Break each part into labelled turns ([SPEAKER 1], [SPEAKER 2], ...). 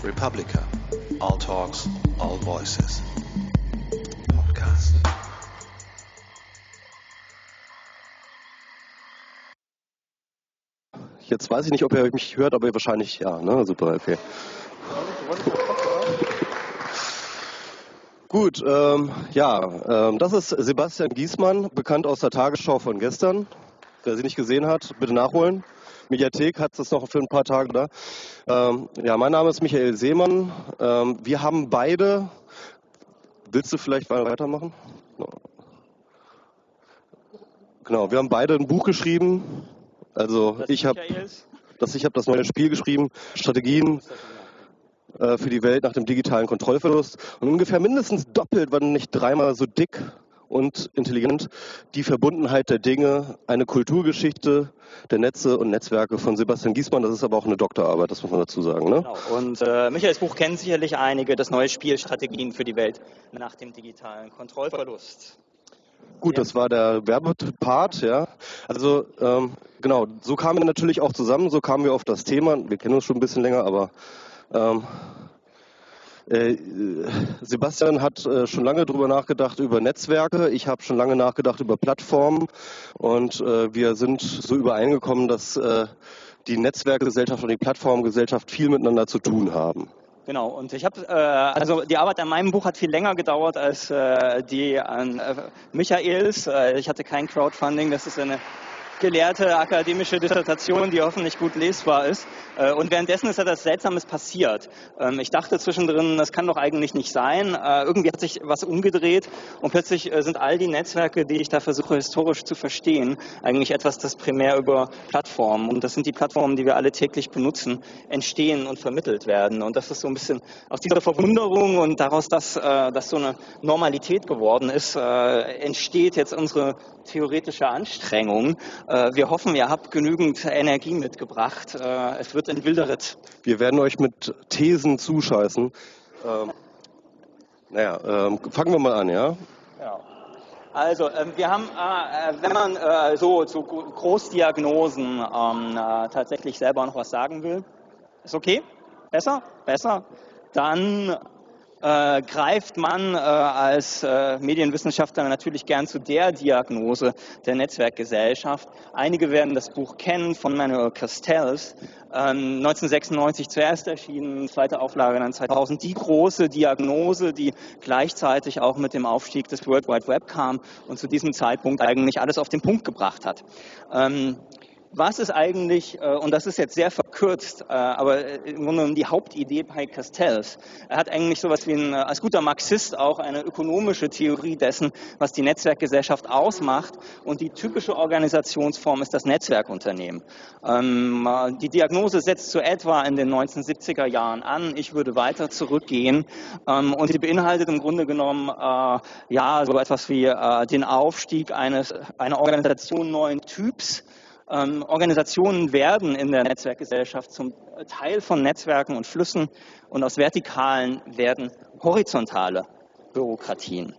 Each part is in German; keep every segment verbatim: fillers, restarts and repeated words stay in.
[SPEAKER 1] Republica. All talks, all voices. Podcast.
[SPEAKER 2] Jetzt weiß ich nicht, ob ihr mich hört, aber ihr wahrscheinlich ja, ne? Super, okay. Gut, ähm, ja, ähm, das ist Sebastian Giesmann, bekannt aus der Tagesschau von gestern. Wer sie nicht gesehen hat, bitte nachholen. Mediathek hat es noch für ein paar Tage da. Ähm, ja, mein Name ist Michael Seemann. Ähm, wir haben beide, willst du vielleicht weitermachen? Genau, wir haben beide ein Buch geschrieben. Also
[SPEAKER 3] Das
[SPEAKER 2] ich habe
[SPEAKER 3] Michaels.
[SPEAKER 2] das, ich habe das neue Spiel geschrieben, Strategien äh, für die Welt nach dem digitalen Kontrollverlust. Und ungefähr mindestens doppelt, wenn nicht dreimal so dick und intelligent, die Verbundenheit der Dinge, eine Kulturgeschichte der Netze und Netzwerke von Sebastian Giesmann. Das ist aber auch eine Doktorarbeit, das muss man dazu sagen. Ne?
[SPEAKER 3] Genau. Und äh, Michaels Buch kennen sicherlich einige, das neue Spiel Strategien für die Welt nach dem digitalen Kontrollverlust.
[SPEAKER 2] Gut, das war der Werbepart, ja. Also ähm, genau, so kamen wir natürlich auch zusammen, so kamen wir auf das Thema. Wir kennen uns schon ein bisschen länger, aber ähm, äh, Sebastian hat äh, schon lange drüber nachgedacht über Netzwerke. Ich habe schon lange nachgedacht über Plattformen und äh, wir sind so übereingekommen, dass äh, die Netzwerkgesellschaft und die Plattformgesellschaft viel miteinander zu tun haben.
[SPEAKER 3] Genau, und ich habe, äh, also die Arbeit an meinem Buch hat viel länger gedauert als äh, die an äh, Michaels. Äh, ich hatte kein Crowdfunding, das ist eine gelehrte akademische Dissertation, die hoffentlich gut lesbar ist. Äh, und währenddessen ist etwas Seltsames passiert. Ähm, ich dachte zwischendrin, das kann doch eigentlich nicht sein. Äh, irgendwie hat sich was umgedreht und plötzlich äh, sind all die Netzwerke, die ich da versuche historisch zu verstehen, eigentlich etwas, das primär über Plattformen, und das sind die Plattformen, die wir alle täglich benutzen, entstehen und vermittelt werden. Und das ist so ein bisschen aus dieser Verwunderung und daraus, dass äh, das so eine Normalität geworden ist, äh, entsteht jetzt unsere theoretische Anstrengung. Äh, wir hoffen, ihr habt genügend Energie mitgebracht. Äh, es wird ein wilder Ritt.
[SPEAKER 2] Wir werden euch mit Thesen zuscheißen. Ähm, naja, ähm, fangen wir mal an, ja?
[SPEAKER 3] Ja. Also, ähm, wir haben, äh, wenn man äh, so zu Großdiagnosen ähm, äh, tatsächlich selber noch was sagen will, ist okay? Besser? Besser? Dann äh, greift man äh, als äh, Medienwissenschaftler natürlich gern zu der Diagnose der Netzwerkgesellschaft. Einige werden das Buch kennen von Manuel Castells, ähm, neunzehnhundertsechsundneunzig zuerst erschienen, zweite Auflage dann zweitausend. Die große Diagnose, die gleichzeitig auch mit dem Aufstieg des World Wide Web kam und zu diesem Zeitpunkt eigentlich alles auf den Punkt gebracht hat. Ähm, Was ist eigentlich, und das ist jetzt sehr verkürzt, aber im Grunde genommen die Hauptidee bei Castells. Er hat eigentlich sowas wie ein, als guter Marxist auch eine ökonomische Theorie dessen, was die Netzwerkgesellschaft ausmacht. Und die typische Organisationsform ist das Netzwerkunternehmen. Die Diagnose setzt so etwa in den neunzehnhundertsiebziger Jahren an. Ich würde weiter zurückgehen. Und sie beinhaltet im Grunde genommen ja so etwas wie den Aufstieg eines, einer Organisation neuen Typs. Ähm, Organisationen werden in der Netzwerkgesellschaft zum Teil von Netzwerken und Flüssen, und aus vertikalen werden horizontale Bürokratien.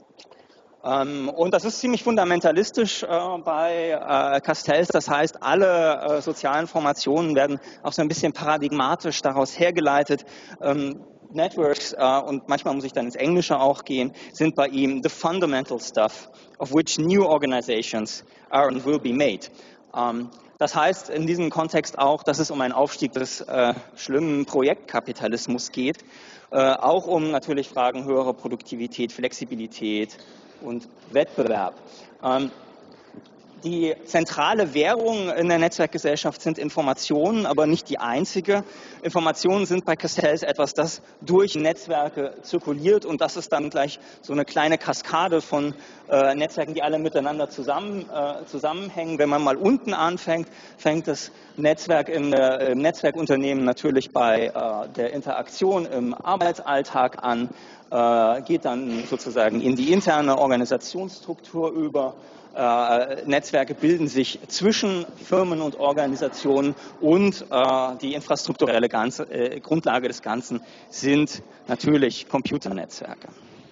[SPEAKER 3] Ähm, und das ist ziemlich fundamentalistisch äh, bei äh, Castells. Das heißt, alle äh, sozialen Formationen werden auch so ein bisschen paradigmatisch daraus hergeleitet. Ähm, Networks, uh, und manchmal muss ich dann ins Englische auch gehen, sind bei ihm the fundamental stuff of which new organizations are and will be made. Um, das heißt in diesem Kontext auch, dass es um einen Aufstieg des äh, schlimmen Projektkapitalismus geht, äh, auch um natürlich Fragen höherer Produktivität, Flexibilität und Wettbewerb. Um, Die zentrale Währung in der Netzwerkgesellschaft sind Informationen, aber nicht die einzige. Informationen sind bei Castells etwas, das durch Netzwerke zirkuliert, und das ist dann gleich so eine kleine Kaskade von äh, Netzwerken, die alle miteinander zusammen, äh, zusammenhängen. Wenn man mal unten anfängt, fängt das Netzwerk in, äh, im Netzwerkunternehmen natürlich bei äh, der Interaktion im Arbeitsalltag an, äh, geht dann sozusagen in die interne Organisationsstruktur über. Äh, Netzwerke bilden sich zwischen Firmen und Organisationen, und äh, die infrastrukturelle ganze, äh, Grundlage des Ganzen sind natürlich Computernetzwerke.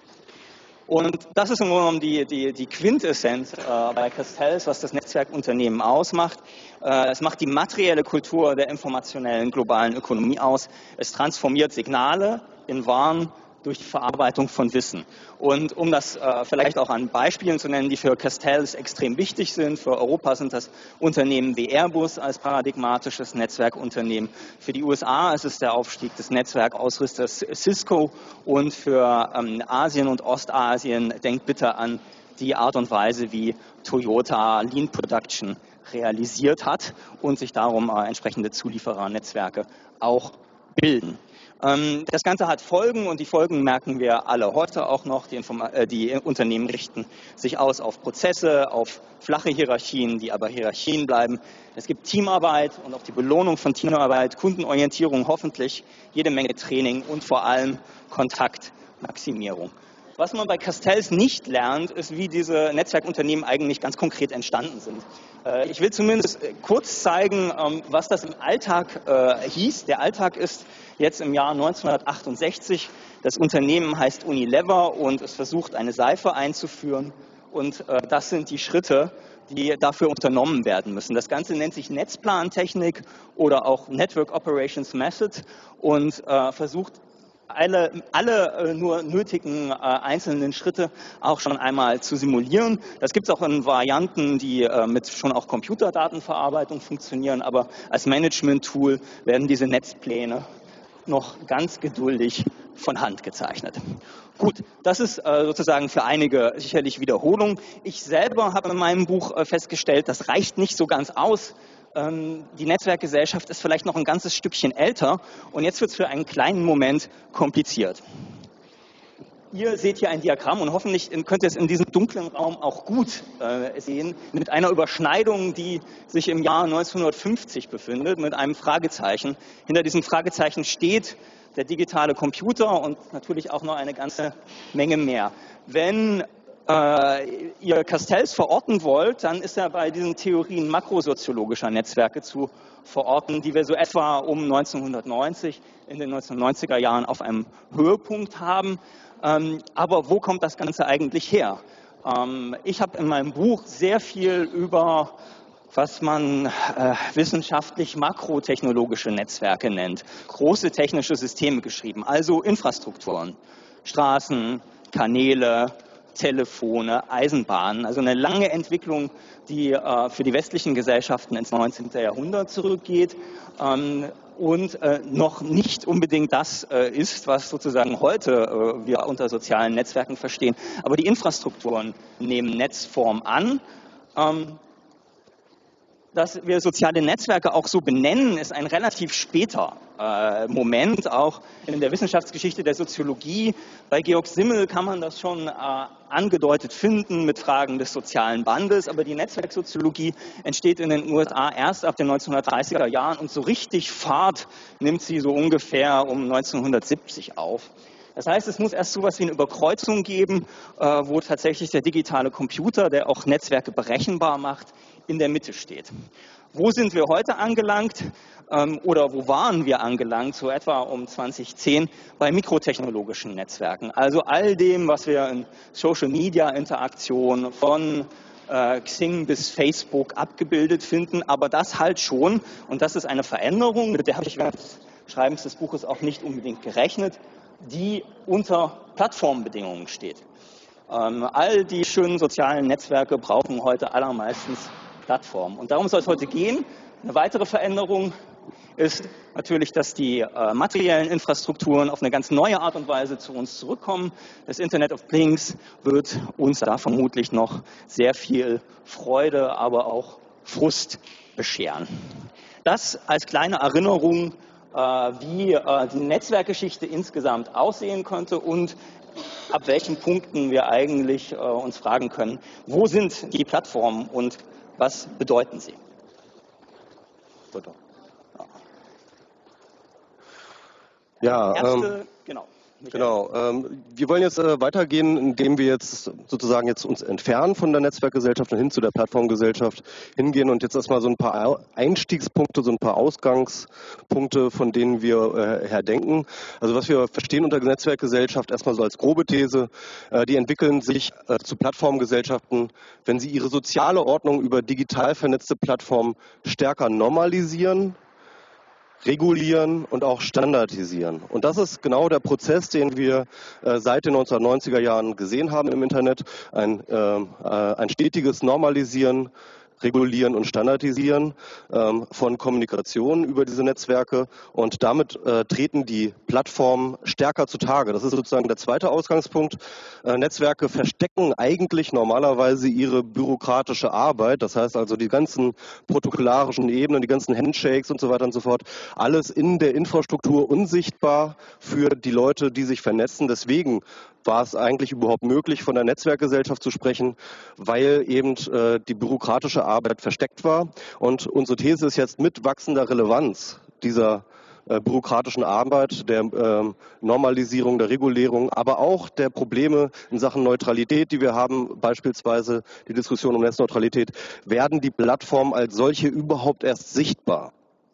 [SPEAKER 3] Und das ist im Grunde genommen die, die, die Quintessenz äh, bei Castells, was das Netzwerkunternehmen ausmacht. Äh, es macht die materielle Kultur der informationellen globalen Ökonomie aus. Es transformiert Signale in Waren durch die Verarbeitung von Wissen. Und um das äh, vielleicht auch an Beispielen zu nennen, die für Castells extrem wichtig sind, für Europa sind das Unternehmen wie Airbus als paradigmatisches Netzwerkunternehmen. Für die U S A ist es der Aufstieg des Netzwerkausrüsters Cisco und für ähm, Asien und Ostasien denkt bitte an die Art und Weise, wie Toyota Lean Production realisiert hat und sich darum äh, entsprechende Zulieferernetzwerke auch bilden. Das Ganze hat Folgen und die Folgen merken wir alle heute auch noch. Die, Informa- äh, die Unternehmen richten sich aus auf Prozesse, auf flache Hierarchien, die aber Hierarchien bleiben. Es gibt Teamarbeit und auch die Belohnung von Teamarbeit, Kundenorientierung hoffentlich, jede Menge Training und vor allem Kontaktmaximierung. Was man bei Castells nicht lernt, ist, wie diese Netzwerkunternehmen eigentlich ganz konkret entstanden sind. Ich will zumindest kurz zeigen, was das im Alltag hieß. Der Alltag ist jetzt im Jahr neunzehnhundertachtundsechzig. Das Unternehmen heißt Unilever und es versucht, eine Seife einzuführen. Und das sind die Schritte, die dafür unternommen werden müssen. Das Ganze nennt sich Netzplantechnik oder auch Network Operations Method und versucht, alle, alle äh, nur nötigen äh, einzelnen Schritte auch schon einmal zu simulieren. Das gibt es auch in Varianten, die äh, mit schon auch Computerdatenverarbeitung funktionieren, aber als Management-Tool werden diese Netzpläne noch ganz geduldig von Hand gezeichnet. Gut, das ist äh, sozusagen für einige sicherlich Wiederholung. Ich selber habe in meinem Buch äh, festgestellt, das reicht nicht so ganz aus. Die Netzwerkgesellschaft ist vielleicht noch ein ganzes Stückchen älter und jetzt wird es für einen kleinen Moment kompliziert. Ihr seht hier ein Diagramm und hoffentlich könnt ihr es in diesem dunklen Raum auch gut äh, sehen, mit einer Überschneidung, die sich im Jahr neunzehnhundertfünfzig befindet, mit einem Fragezeichen. Hinter diesem Fragezeichen steht der digitale Computer und natürlich auch noch eine ganze Menge mehr. Wenn Äh, ihr Castells verorten wollt, dann ist er bei diesen Theorien makrosoziologischer Netzwerke zu verorten, die wir so etwa um neunzehnhundertneunzig, in den neunzehnhundertneunziger Jahren auf einem Höhepunkt haben. Ähm, aber wo kommt das Ganze eigentlich her? Ähm, ich habe in meinem Buch sehr viel über, was man äh, wissenschaftlich makrotechnologische Netzwerke nennt, große technische Systeme geschrieben, also Infrastrukturen, Straßen, Kanäle, Telefone, Eisenbahnen, also eine lange Entwicklung, die äh, für die westlichen Gesellschaften ins neunzehnten Jahrhundert zurückgeht ähm, und äh, noch nicht unbedingt das äh, ist, was sozusagen heute äh, wir unter sozialen Netzwerken verstehen. Aber die Infrastrukturen nehmen Netzform an. Ähm, Dass wir soziale Netzwerke auch so benennen, ist ein relativ später äh, Moment, auch in der Wissenschaftsgeschichte der Soziologie. Bei Georg Simmel kann man das schon äh, angedeutet finden mit Fragen des sozialen Bandes, aber die Netzwerksoziologie entsteht in den U S A erst ab den neunzehnhundertdreißiger Jahren und so richtig Fahrt nimmt sie so ungefähr um neunzehnhundertsiebzig auf. Das heißt, es muss erst so etwas wie eine Überkreuzung geben, äh, wo tatsächlich der digitale Computer, der auch Netzwerke berechenbar macht, in der Mitte steht. Wo sind wir heute angelangt ähm, oder wo waren wir angelangt, so etwa um zweitausendzehn, bei mikrotechnologischen Netzwerken? Also all dem, was wir in Social-Media-Interaktion von äh, Xing bis Facebook abgebildet finden, aber das halt schon, und das ist eine Veränderung, mit der habe ich während des Schreibens des Buches auch nicht unbedingt gerechnet, die unter Plattformbedingungen steht. Ähm, all die schönen sozialen Netzwerke brauchen heute allermeistens Plattformen. Und darum soll es heute gehen. Eine weitere Veränderung ist natürlich, dass die äh, materiellen Infrastrukturen auf eine ganz neue Art und Weise zu uns zurückkommen. Das Internet of Things wird uns da vermutlich noch sehr viel Freude, aber auch Frust bescheren. Das als kleine Erinnerung, äh, wie äh, die Netzwerkgeschichte insgesamt aussehen könnte und ab welchen Punkten wir eigentlich äh, uns fragen können, wo sind die Plattformen und was bedeuten sie?
[SPEAKER 2] Ja,
[SPEAKER 3] Erste,
[SPEAKER 2] ähm,
[SPEAKER 3] genau.
[SPEAKER 2] Genau. Ähm, wir wollen jetzt äh, weitergehen, indem wir jetzt sozusagen jetzt uns entfernen von der Netzwerkgesellschaft und hin zu der Plattformgesellschaft hingehen und jetzt erstmal so ein paar Einstiegspunkte, so ein paar Ausgangspunkte, von denen wir äh, her denken. Also was wir verstehen unter Netzwerkgesellschaft erstmal so als grobe These, äh, die entwickeln sich äh, zu Plattformgesellschaften, wenn sie ihre soziale Ordnung über digital vernetzte Plattformen stärker normalisieren, regulieren und auch standardisieren. Und das ist genau der Prozess, den wir äh, seit den neunzehnhundertneunziger Jahren gesehen haben im Internet. Ein, äh, ein stetiges Normalisieren, Regulieren und Standardisieren ähm, von Kommunikation über diese Netzwerke. Und damit äh, treten die Plattformen stärker zutage. Das ist sozusagen der zweite Ausgangspunkt. Äh, Netzwerke verstecken eigentlich normalerweise ihre bürokratische Arbeit. Das heißt also die ganzen protokollarischen Ebenen, die ganzen Handshakes und so weiter und so fort. Alles in der Infrastruktur unsichtbar für die Leute, die sich vernetzen. Deswegen war es eigentlich überhaupt möglich, von der Netzwerkgesellschaft zu sprechen, weil eben äh, die bürokratische Arbeit versteckt war. Und unsere These ist jetzt mit wachsender Relevanz dieser äh, bürokratischen Arbeit, der äh, Normalisierung, der Regulierung, aber auch der Probleme in Sachen Neutralität, die wir haben, beispielsweise die Diskussion um Netzneutralität, werden die Plattformen als solche überhaupt erst sichtbar.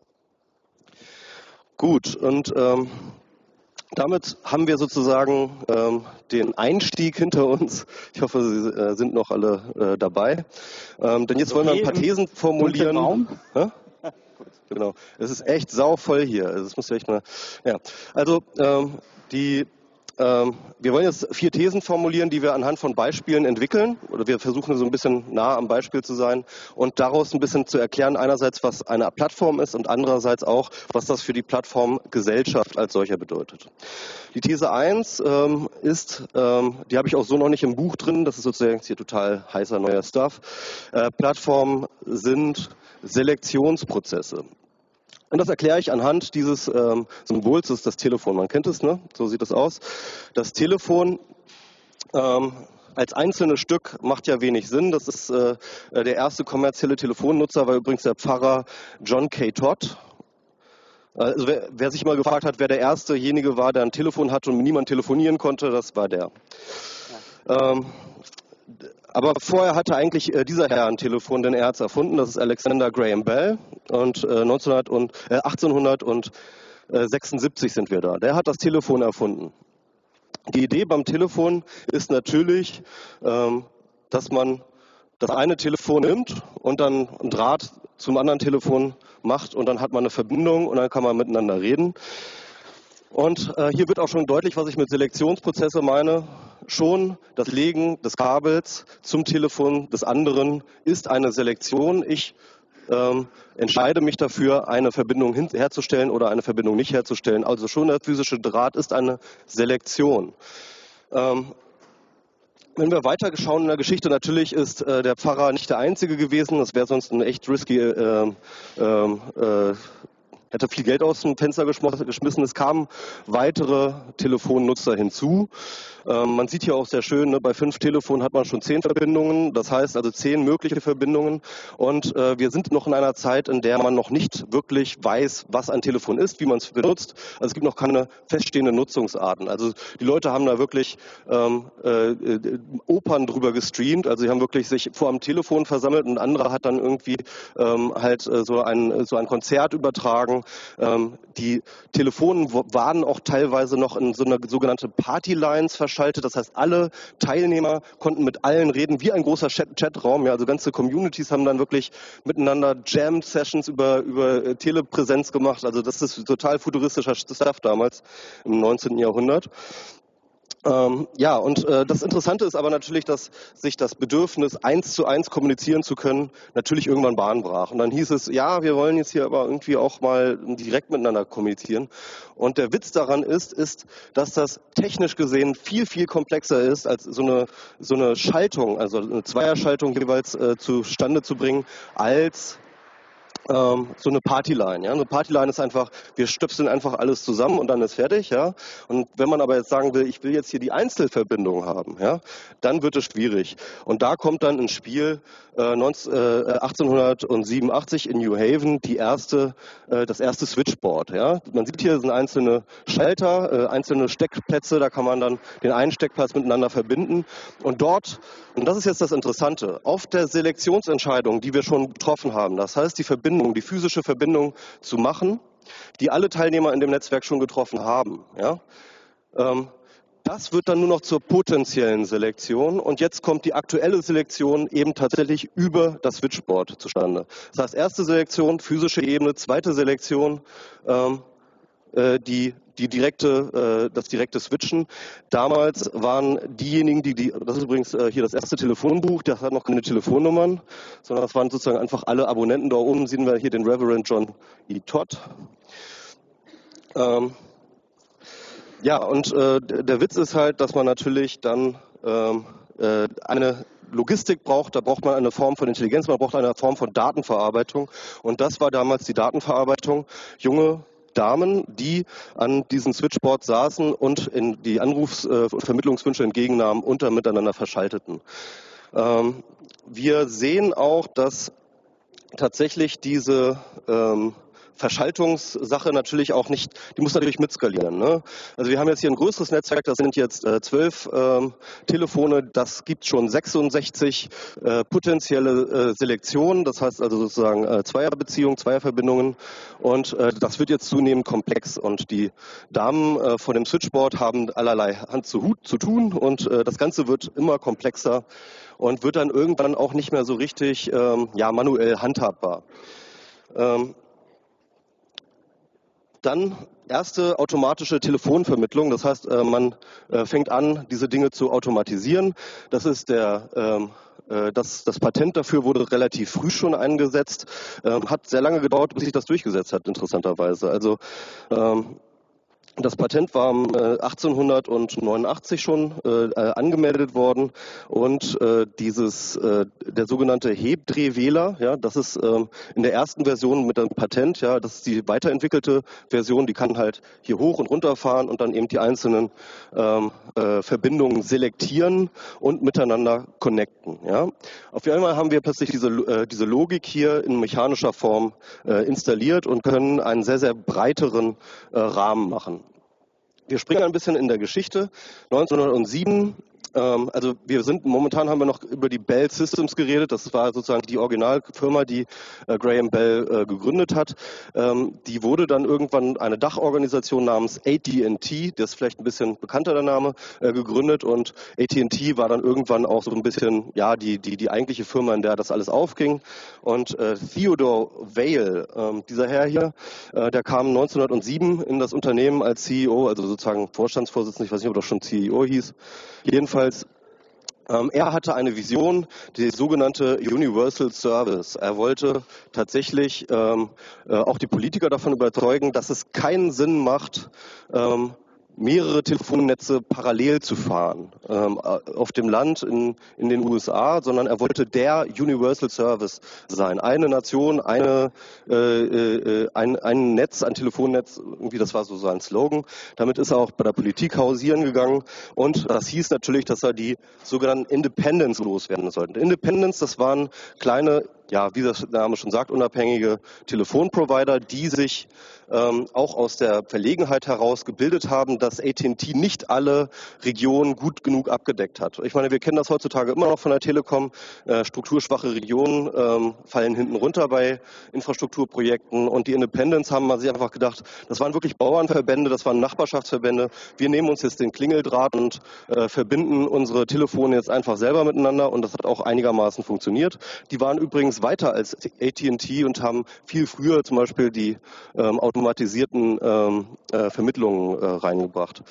[SPEAKER 2] Gut, und ähm, damit haben wir sozusagen ähm, den Einstieg hinter uns. Ich hoffe, Sie äh, sind noch alle äh, dabei. Ähm, denn jetzt wollen wir ein paar Thesen formulieren. Genau. Es ist echt sauvoll hier. Also, das muss ja echt mal. Ja. Also ähm, die. Ähm, wir wollen jetzt vier Thesen formulieren, die wir anhand von Beispielen entwickeln. Oder wir versuchen so ein bisschen nah am Beispiel zu sein und daraus ein bisschen zu erklären, einerseits, was eine Plattform ist und andererseits auch, was das für die Plattformgesellschaft als solcher bedeutet. Die These eins ähm, ist, ähm, die habe ich auch so noch nicht im Buch drin, das ist sozusagen hier total heißer neuer Stuff. Äh, Plattformen sind Selektionsprozesse. Und das erkläre ich anhand dieses ähm, Symbols, das ist das Telefon. Man kennt es, ne? So sieht es aus. Das Telefon ähm, als einzelnes Stück macht ja wenig Sinn. Das ist äh, der erste kommerzielle Telefonnutzer, war übrigens der Pfarrer John K. Todd. Also wer, wer sich mal gefragt hat, wer der erstejenige war, der ein Telefon hatte und mit niemand telefonieren konnte, das war der. Ja. Ähm, Aber vorher hatte eigentlich äh, dieser Herr ein Telefon, den er hat erfunden. Das ist Alexander Graham Bell. Und äh, neunzehnhundert und, äh, achtzehnhundertsechsundsiebzig sind wir da. Der hat das Telefon erfunden. Die Idee beim Telefon ist natürlich, ähm, dass man das eine Telefon nimmt und dann einen Draht zum anderen Telefon macht und dann hat man eine Verbindung und dann kann man miteinander reden. Und äh, hier wird auch schon deutlich, was ich mit Selektionsprozesse meine. Schon das Legen des Kabels zum Telefon des anderen ist eine Selektion. Ich ähm, entscheide mich dafür, eine Verbindung hin- herzustellen oder eine Verbindung nicht herzustellen. Also schon der physische Draht ist eine Selektion. Ähm, Wenn wir weiter schauen in der Geschichte, natürlich ist äh, der Pfarrer nicht der Einzige gewesen. Das wäre sonst ein echt risky äh, äh, äh, hätte viel Geld aus dem Fenster geschmissen. Es kamen weitere Telefonnutzer hinzu. Ähm, man sieht hier auch sehr schön, ne, bei fünf Telefonen hat man schon zehn Verbindungen. Das heißt also zehn mögliche Verbindungen. Und äh, wir sind noch in einer Zeit, in der man noch nicht wirklich weiß, was ein Telefon ist, wie man es benutzt. Also es gibt noch keine feststehenden Nutzungsarten. Also die Leute haben da wirklich ähm, äh, Opern drüber gestreamt. Also sie haben wirklich sich vor einem Telefon versammelt und ein anderer hat dann irgendwie ähm, halt äh, so ein so ein Konzert übertragen. Ähm, die Telefonen waren auch teilweise noch in so eine sogenannte Partylines verschaltet. Das heißt, alle Teilnehmer konnten mit allen reden, wie ein großer Chat- Chatraum. Ja, also ganze Communities haben dann wirklich miteinander Jam-Sessions über, über Telepräsenz gemacht. Also das ist total futuristischer Stuff damals im neunzehnten Jahrhundert. Ähm, ja, und äh, das Interessante ist aber natürlich, dass sich das Bedürfnis, eins zu eins kommunizieren zu können, natürlich irgendwann Bahn brach. Und dann hieß es, ja, wir wollen jetzt hier aber irgendwie auch mal direkt miteinander kommunizieren. Und der Witz daran ist, ist, dass das technisch gesehen viel, viel komplexer ist, als so eine, so eine Schaltung, also eine Zweierschaltung jeweils äh, zustande zu bringen, als ähm, so eine Partyline. Ja? Eine Partyline ist einfach, wir stöpseln einfach alles zusammen und dann ist fertig. Ja? Und wenn man aber jetzt sagen will, ich will jetzt hier die Einzelverbindung haben, ja, dann wird es schwierig. Und da kommt dann ins Spiel äh, neunzehn, äh, achtzehnhundertsiebenundachtzig in New Haven die erste, äh, das erste Switchboard. Ja? Man sieht hier sind einzelne Schalter, äh, einzelne Steckplätze, da kann man dann den einen Steckplatz miteinander verbinden. Und dort, und das ist jetzt das Interessante, auf der Selektionsentscheidung, die wir schon getroffen haben, das heißt die Verbindung, die physische Verbindung zu machen, die alle Teilnehmer in dem Netzwerk schon getroffen haben, ja, ähm, das wird dann nur noch zur potenziellen Selektion und jetzt kommt die aktuelle Selektion eben tatsächlich über das Switchboard zustande. Das heißt, erste Selektion, physische Ebene, zweite Selektion, ähm, äh, die, die direkte, äh, das direkte Switchen. Damals waren diejenigen, die, die das ist übrigens äh, hier das erste Telefonbuch, das hat noch keine Telefonnummern, sondern das waren sozusagen einfach alle Abonnenten. Da oben sehen wir hier den Reverend John E. Todd. Ähm, Ja, und äh, der Witz ist halt, dass man natürlich dann ähm, äh, eine Logistik braucht, da braucht man eine Form von Intelligenz, man braucht eine Form von Datenverarbeitung. Und das war damals die Datenverarbeitung. Junge Damen, die an diesen Switchboards saßen und in die Anrufs- äh, und Vermittlungswünsche entgegennahmen und dann miteinander verschalteten. Ähm, wir sehen auch, dass tatsächlich diese ähm, Verschaltungssache natürlich auch nicht, die muss natürlich mitskalieren. Ne? Also wir haben jetzt hier ein größeres Netzwerk, das sind jetzt äh, zwölf ähm, Telefone, das gibt schon sechsundsechzig äh, potenzielle äh, Selektionen, das heißt also sozusagen äh, Zweierbeziehungen, Zweierverbindungen und äh, das wird jetzt zunehmend komplex und die Damen äh, vor dem Switchboard haben allerlei Hand zu Hut zu tun und äh, das Ganze wird immer komplexer und wird dann irgendwann auch nicht mehr so richtig ähm, ja, manuell handhabbar. Ähm, Dann erste automatische Telefonvermittlung. Das heißt, man fängt an, diese Dinge zu automatisieren. Das ist der, das, das Patent dafür wurde relativ früh schon eingesetzt. Hat sehr lange gedauert, bis sich das durchgesetzt hat, interessanterweise. Also das Patent war achtzehnhundertneunundachtzig schon äh, angemeldet worden und äh, dieses äh, der sogenannte Hebdrehwähler, ja, das ist äh, in der ersten Version mit dem Patent, ja, das ist die weiterentwickelte Version, die kann halt hier hoch und runter fahren und dann eben die einzelnen ähm, äh, Verbindungen selektieren und miteinander connecten. Ja. Auf einmal haben wir plötzlich diese äh, diese Logik hier in mechanischer Form äh, installiert und können einen sehr sehr breiteren äh, Rahmen machen. Wir springen ein bisschen in der Geschichte. neunzehnhundertsieben, ähm, also wir sind, momentan haben wir noch über die Bell Systems geredet. Das war sozusagen die Originalfirma, die äh, Graham Bell äh, gegründet hat. Ähm, die wurde dann irgendwann eine Dachorganisation namens A T and T, das ist vielleicht ein bisschen bekannter der Name, äh, gegründet und A T and T war dann irgendwann auch so ein bisschen, ja, die, die, die eigentliche Firma, in der das alles aufging. Und äh, Theodore Vail, äh, dieser Herr hier, äh, der kam neunzehnhundertsieben in das Unternehmen als C E O, also sozusagen Vorstandsvorsitzender, ich weiß nicht, ob das schon C E O hieß. Jedenfalls, ähm, er hatte eine Vision, die sogenannte Universal Service. Er wollte tatsächlich ähm, äh, auch die Politiker davon überzeugen, dass es keinen Sinn macht, ähm, mehrere Telefonnetze parallel zu fahren ähm, auf dem Land in, in den U S A, sondern er wollte der Universal Service sein. Eine Nation, eine, äh, äh, ein, ein Netz, ein Telefonnetz, irgendwie das war so sein Slogan. Damit ist er auch bei der Politik hausieren gegangen und das hieß natürlich, dass er die sogenannten Independents loswerden sollten. Independents, das waren kleine, ja, wie das Name schon sagt, unabhängige Telefonprovider, die sich ähm, auch aus der Verlegenheit heraus gebildet haben, dass A T and T nicht alle Regionen gut genug abgedeckt hat. Ich meine, wir kennen das heutzutage immer noch von der Telekom. Äh, strukturschwache Regionen ähm, fallen hinten runter bei Infrastrukturprojekten und die Independents haben sich einfach gedacht, das waren wirklich Bauernverbände, das waren Nachbarschaftsverbände. Wir nehmen uns jetzt den Klingeldraht und äh, verbinden unsere Telefone jetzt einfach selber miteinander und das hat auch einigermaßen funktioniert. Die waren übrigens weiter als A T and T und haben viel früher zum Beispiel die ähm, automatisierten ähm, äh, Vermittlungen äh, reingebracht.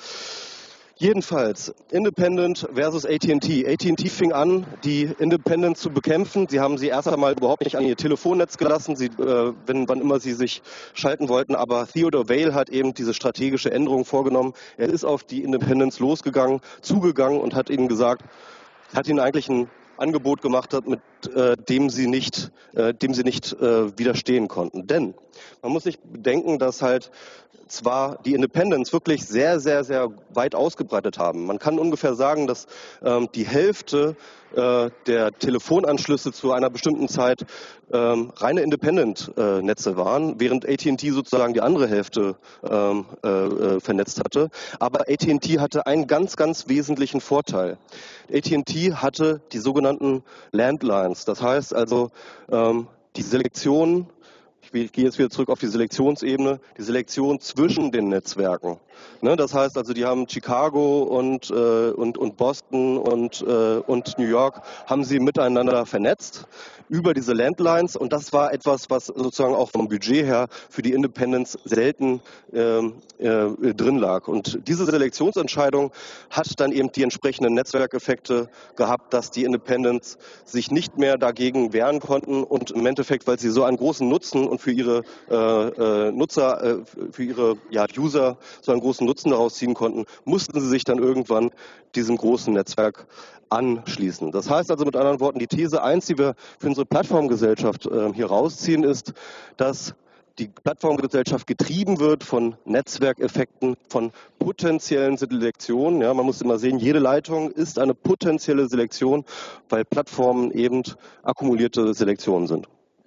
[SPEAKER 2] Jedenfalls, Independent versus A T and T. A T and T fing an, die Independents zu bekämpfen. Sie haben sie erst einmal überhaupt nicht an ihr Telefonnetz gelassen, sie, äh, wenn, wann immer sie sich schalten wollten. Aber Theodore Vail hat eben diese strategische Änderung vorgenommen. Er ist auf die Independents losgegangen, zugegangen und hat ihnen gesagt, hat ihnen eigentlich ein Angebot gemacht hat, mit äh, dem sie nicht, äh, dem sie nicht äh, widerstehen konnten. Denn man muss sich bedenken, dass halt zwar die Independents wirklich sehr, sehr, sehr weit ausgebreitet haben. Man kann ungefähr sagen, dass ähm, die Hälfte äh, der Telefonanschlüsse zu einer bestimmten Zeit ähm, reine Independent-Netze äh, waren, während A T und T sozusagen die andere Hälfte ähm, äh, vernetzt hatte. Aber A T und T hatte einen ganz, ganz wesentlichen Vorteil. A T und T hatte die sogenannten Landlines. Das heißt also ähm, die Selektion, ich gehe jetzt wieder zurück auf die Selektionsebene, die Selektion zwischen den Netzwerken. Ne, das heißt also, die haben Chicago und, äh, und, und Boston und, äh, und New York haben sie miteinander vernetzt über diese Landlines, und das war etwas, was sozusagen auch vom Budget her für die Independents selten äh, äh, drin lag. Und diese Selektionsentscheidung hat dann eben die entsprechenden Netzwerkeffekte gehabt, dass die Independents sich nicht mehr dagegen wehren konnten und im Endeffekt, weil sie so einen großen Nutzen und für ihre äh, äh, Nutzer, äh, für ihre ja, User so einen großen Nutzen daraus ziehen konnten, mussten sie sich dann irgendwann diesem großen Netzwerk anschließen. Das heißt also mit anderen Worten, die These eins, die wir für unsere Plattformgesellschaft äh, hier rausziehen, ist, dass die Plattformgesellschaft getrieben wird von Netzwerkeffekten, von potenziellen Selektionen. Ja, man muss immer sehen, jede Leitung ist eine potenzielle Selektion, weil Plattformen eben akkumulierte Selektionen sind.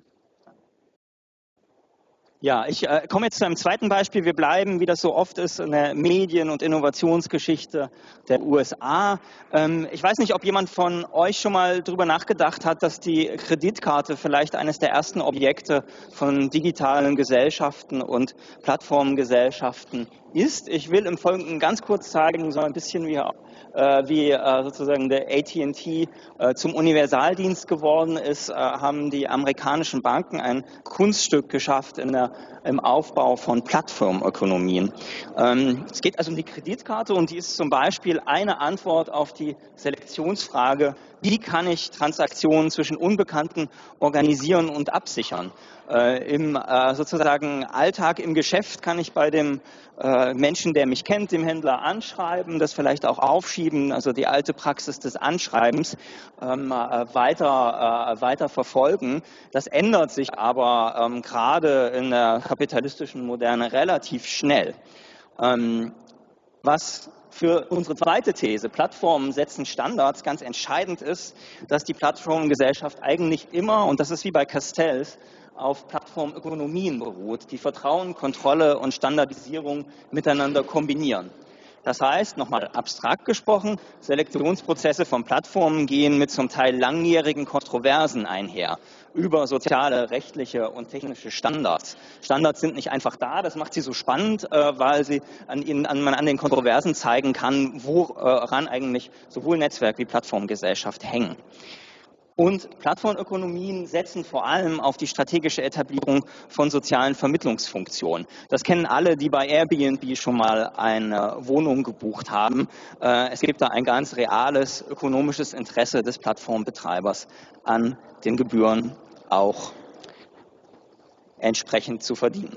[SPEAKER 3] Ja, ich äh, komme jetzt zu einem zweiten Beispiel. Wir bleiben, wie das so oft ist, in der Medien- und Innovationsgeschichte der U S A. Ähm, ich weiß nicht, ob jemand von euch schon mal darüber nachgedacht hat, dass die Kreditkarte vielleicht eines der ersten Objekte von digitalen Gesellschaften und Plattformgesellschaften ist. Ich will im Folgenden ganz kurz zeigen, so ein bisschen wie, äh, wie äh, sozusagen der A T und T äh, zum Universaldienst geworden ist, äh, haben die amerikanischen Banken ein Kunststück geschafft in der, im Aufbau von Plattformökonomien. Ähm, es geht also um die Kreditkarte, und die ist zum Beispiel eine Antwort auf die Selektionsfrage, wie kann ich Transaktionen zwischen Unbekannten organisieren und absichern. Äh, Im äh, sozusagen Alltag, im Geschäft kann ich bei dem äh, Menschen, der mich kennt, dem Händler anschreiben, das vielleicht auch aufschieben, also die alte Praxis des Anschreibens ähm, äh, weiter, äh, weiter verfolgen. Das ändert sich aber ähm, gerade in der kapitalistischen Moderne relativ schnell. Ähm, was für unsere zweite These, Plattformen setzen Standards, ganz entscheidend ist, dass die Plattformgesellschaft eigentlich immer, und das ist wie bei Castells, auf Plattformökonomien beruht, die Vertrauen, Kontrolle und Standardisierung miteinander kombinieren. Das heißt, nochmal abstrakt gesprochen, Selektionsprozesse von Plattformen gehen mit zum Teil langjährigen Kontroversen einher über soziale, rechtliche und technische Standards. Standards sind nicht einfach da, das macht sie so spannend, weil sie an ihnen, an, man an den Kontroversen zeigen kann, woran eigentlich sowohl Netzwerk wie Plattformgesellschaft hängen. Und Plattformökonomien setzen vor allem auf die strategische Etablierung von sozialen Vermittlungsfunktionen. Das kennen alle, die bei Airbnb schon mal eine Wohnung gebucht haben. Es gibt da ein ganz reales ökonomisches Interesse des Plattformbetreibers an den Gebühren auch entsprechend zu verdienen.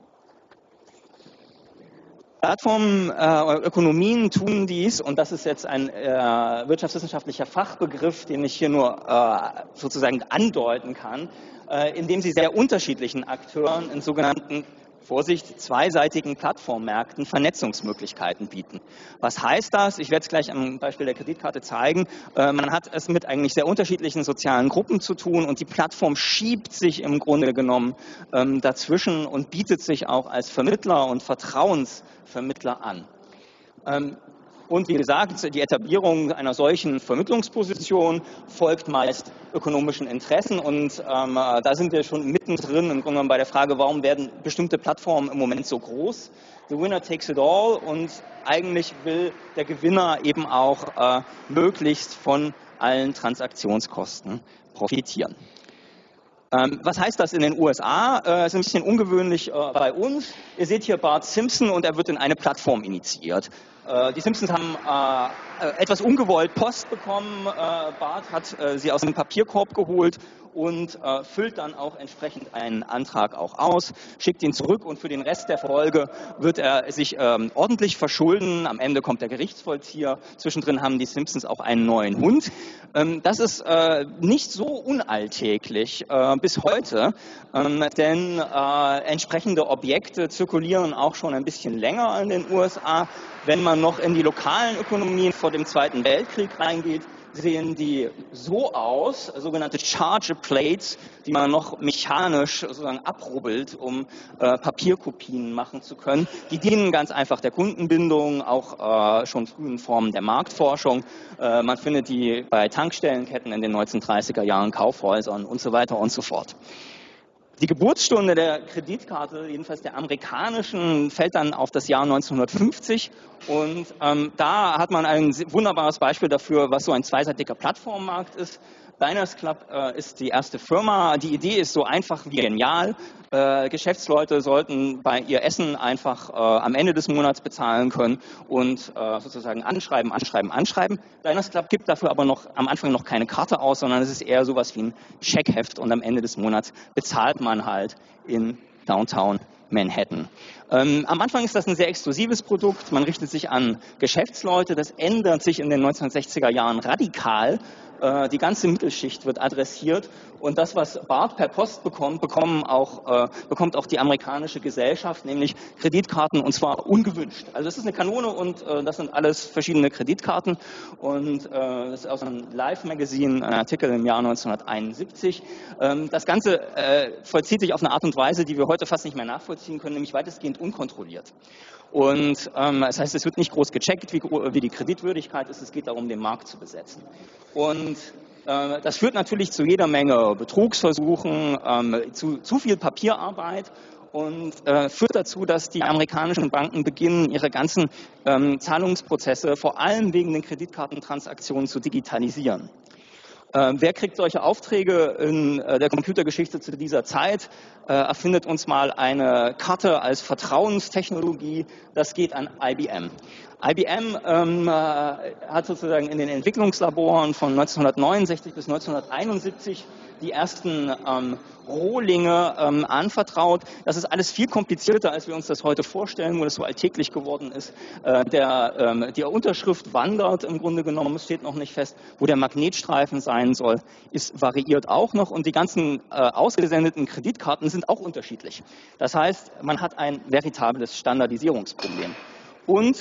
[SPEAKER 3] Plattformökonomien äh, tun dies, und das ist jetzt ein äh, wirtschaftswissenschaftlicher Fachbegriff, den ich hier nur äh, sozusagen andeuten kann, äh, indem sie sehr unterschiedlichen Akteuren in sogenannten, Vorsicht, zweiseitigen Plattformmärkten Vernetzungsmöglichkeiten bieten. Was heißt das? Ich werde es gleich am Beispiel der Kreditkarte zeigen. Äh, man hat es mit eigentlich sehr unterschiedlichen sozialen Gruppen zu tun, und die Plattform schiebt sich im Grunde genommen ähm, dazwischen und bietet sich auch als Vermittler und Vertrauensvermittler an. Ähm, Und wie gesagt, die Etablierung einer solchen Vermittlungsposition folgt meist ökonomischen Interessen, und ähm, da sind wir schon mittendrin im Grunde genommen bei der Frage, warum werden bestimmte Plattformen im Moment so groß? The winner takes it all, und eigentlich will der Gewinner eben auch äh, möglichst von allen Transaktionskosten profitieren. Ähm, was heißt das in den U S A? Äh, ist ein bisschen ungewöhnlich äh, bei uns. Ihr seht hier Bart Simpson, und er wird in eine Plattform initiiert. Äh, die Simpsons haben äh, äh, etwas ungewollt Post bekommen. Äh, Bart hat äh, sie aus dem Papierkorb geholt und äh, füllt dann auch entsprechend einen Antrag auch aus, schickt ihn zurück und für den Rest der Folge wird er sich ähm, ordentlich verschulden. Am Ende kommt der Gerichtsvollzieher. Zwischendrin haben die Simpsons auch einen neuen Hund. Ähm, das ist äh, nicht so unalltäglich äh, bis heute, ähm, denn äh, entsprechende Objekte zirkulieren auch schon ein bisschen länger in den U S A. Wenn man noch in die lokalen Ökonomien vor dem Zweiten Weltkrieg reingeht, sehen die so aus, sogenannte Charge Plates, die man noch mechanisch sozusagen abrubbelt, um äh, Papierkopien machen zu können. Die dienen ganz einfach der Kundenbindung, auch äh, schon frühen Formen der Marktforschung. Äh, man findet die bei Tankstellenketten in den neunzehnhundertdreißiger Jahren, Kaufhäusern und so weiter und so fort. Die Geburtsstunde der Kreditkarte, jedenfalls der amerikanischen, fällt dann auf das Jahr neunzehnhundertfünfzig und ähm, da hat man ein wunderbares Beispiel dafür, was so ein zweiseitiger Plattformmarkt ist. Diners Club äh, ist die erste Firma. Die Idee ist so einfach wie genial. Äh, Geschäftsleute sollten bei ihr Essen einfach äh, am Ende des Monats bezahlen können und äh, sozusagen anschreiben, anschreiben, anschreiben. Diners Club gibt dafür aber noch am Anfang noch keine Karte aus, sondern es ist eher sowas wie ein Scheckheft und am Ende des Monats bezahlt man halt in Downtown Manhattan. Ähm, am Anfang ist das ein sehr exklusives Produkt. Man richtet sich an Geschäftsleute. Das ändert sich in den neunzehnhundertsechziger Jahren radikal. Äh, die ganze Mittelschicht wird adressiert und das, was Bart per Post bekommt, bekommen auch, äh, bekommt auch die amerikanische Gesellschaft, nämlich Kreditkarten, und zwar ungewünscht. Also das ist eine Kanone und äh, das sind alles verschiedene Kreditkarten und äh, das ist aus einem Life-Magazin, ein Artikel im Jahr neunzehnhunderteinundsiebzig. Ähm, das Ganze äh, vollzieht sich auf eine Art und Weise, die wir heute fast nicht mehr nachvollziehen können, nämlich weitestgehend unkontrolliert. Und ähm, das heißt, es wird nicht groß gecheckt, wie, wie die Kreditwürdigkeit ist, es geht darum, den Markt zu besetzen. Und äh, das führt natürlich zu jeder Menge Betrugsversuchen, ähm, zu zu viel Papierarbeit und äh, führt dazu, dass die amerikanischen Banken beginnen, ihre ganzen ähm, Zahlungsprozesse vor allem wegen den Kreditkartentransaktionen zu digitalisieren. Ähm, wer kriegt solche Aufträge in äh, der Computergeschichte zu dieser Zeit? Äh, erfindet uns mal eine Karte als Vertrauenstechnologie. Das geht an I B M. I B M ähm, äh, hat sozusagen in den Entwicklungslaboren von neunzehnhundertneunundsechzig bis neunzehnhunderteinundsiebzig die ersten ähm, Rohlinge ähm, anvertraut. Das ist alles viel komplizierter, als wir uns das heute vorstellen, wo das so alltäglich geworden ist. Äh, der, ähm, die Unterschrift wandert im Grunde genommen, es steht noch nicht fest, wo der Magnetstreifen sein soll, ist variiert auch noch und die ganzen äh, ausgesendeten Kreditkarten sind auch unterschiedlich. Das heißt, man hat ein veritables Standardisierungsproblem. Und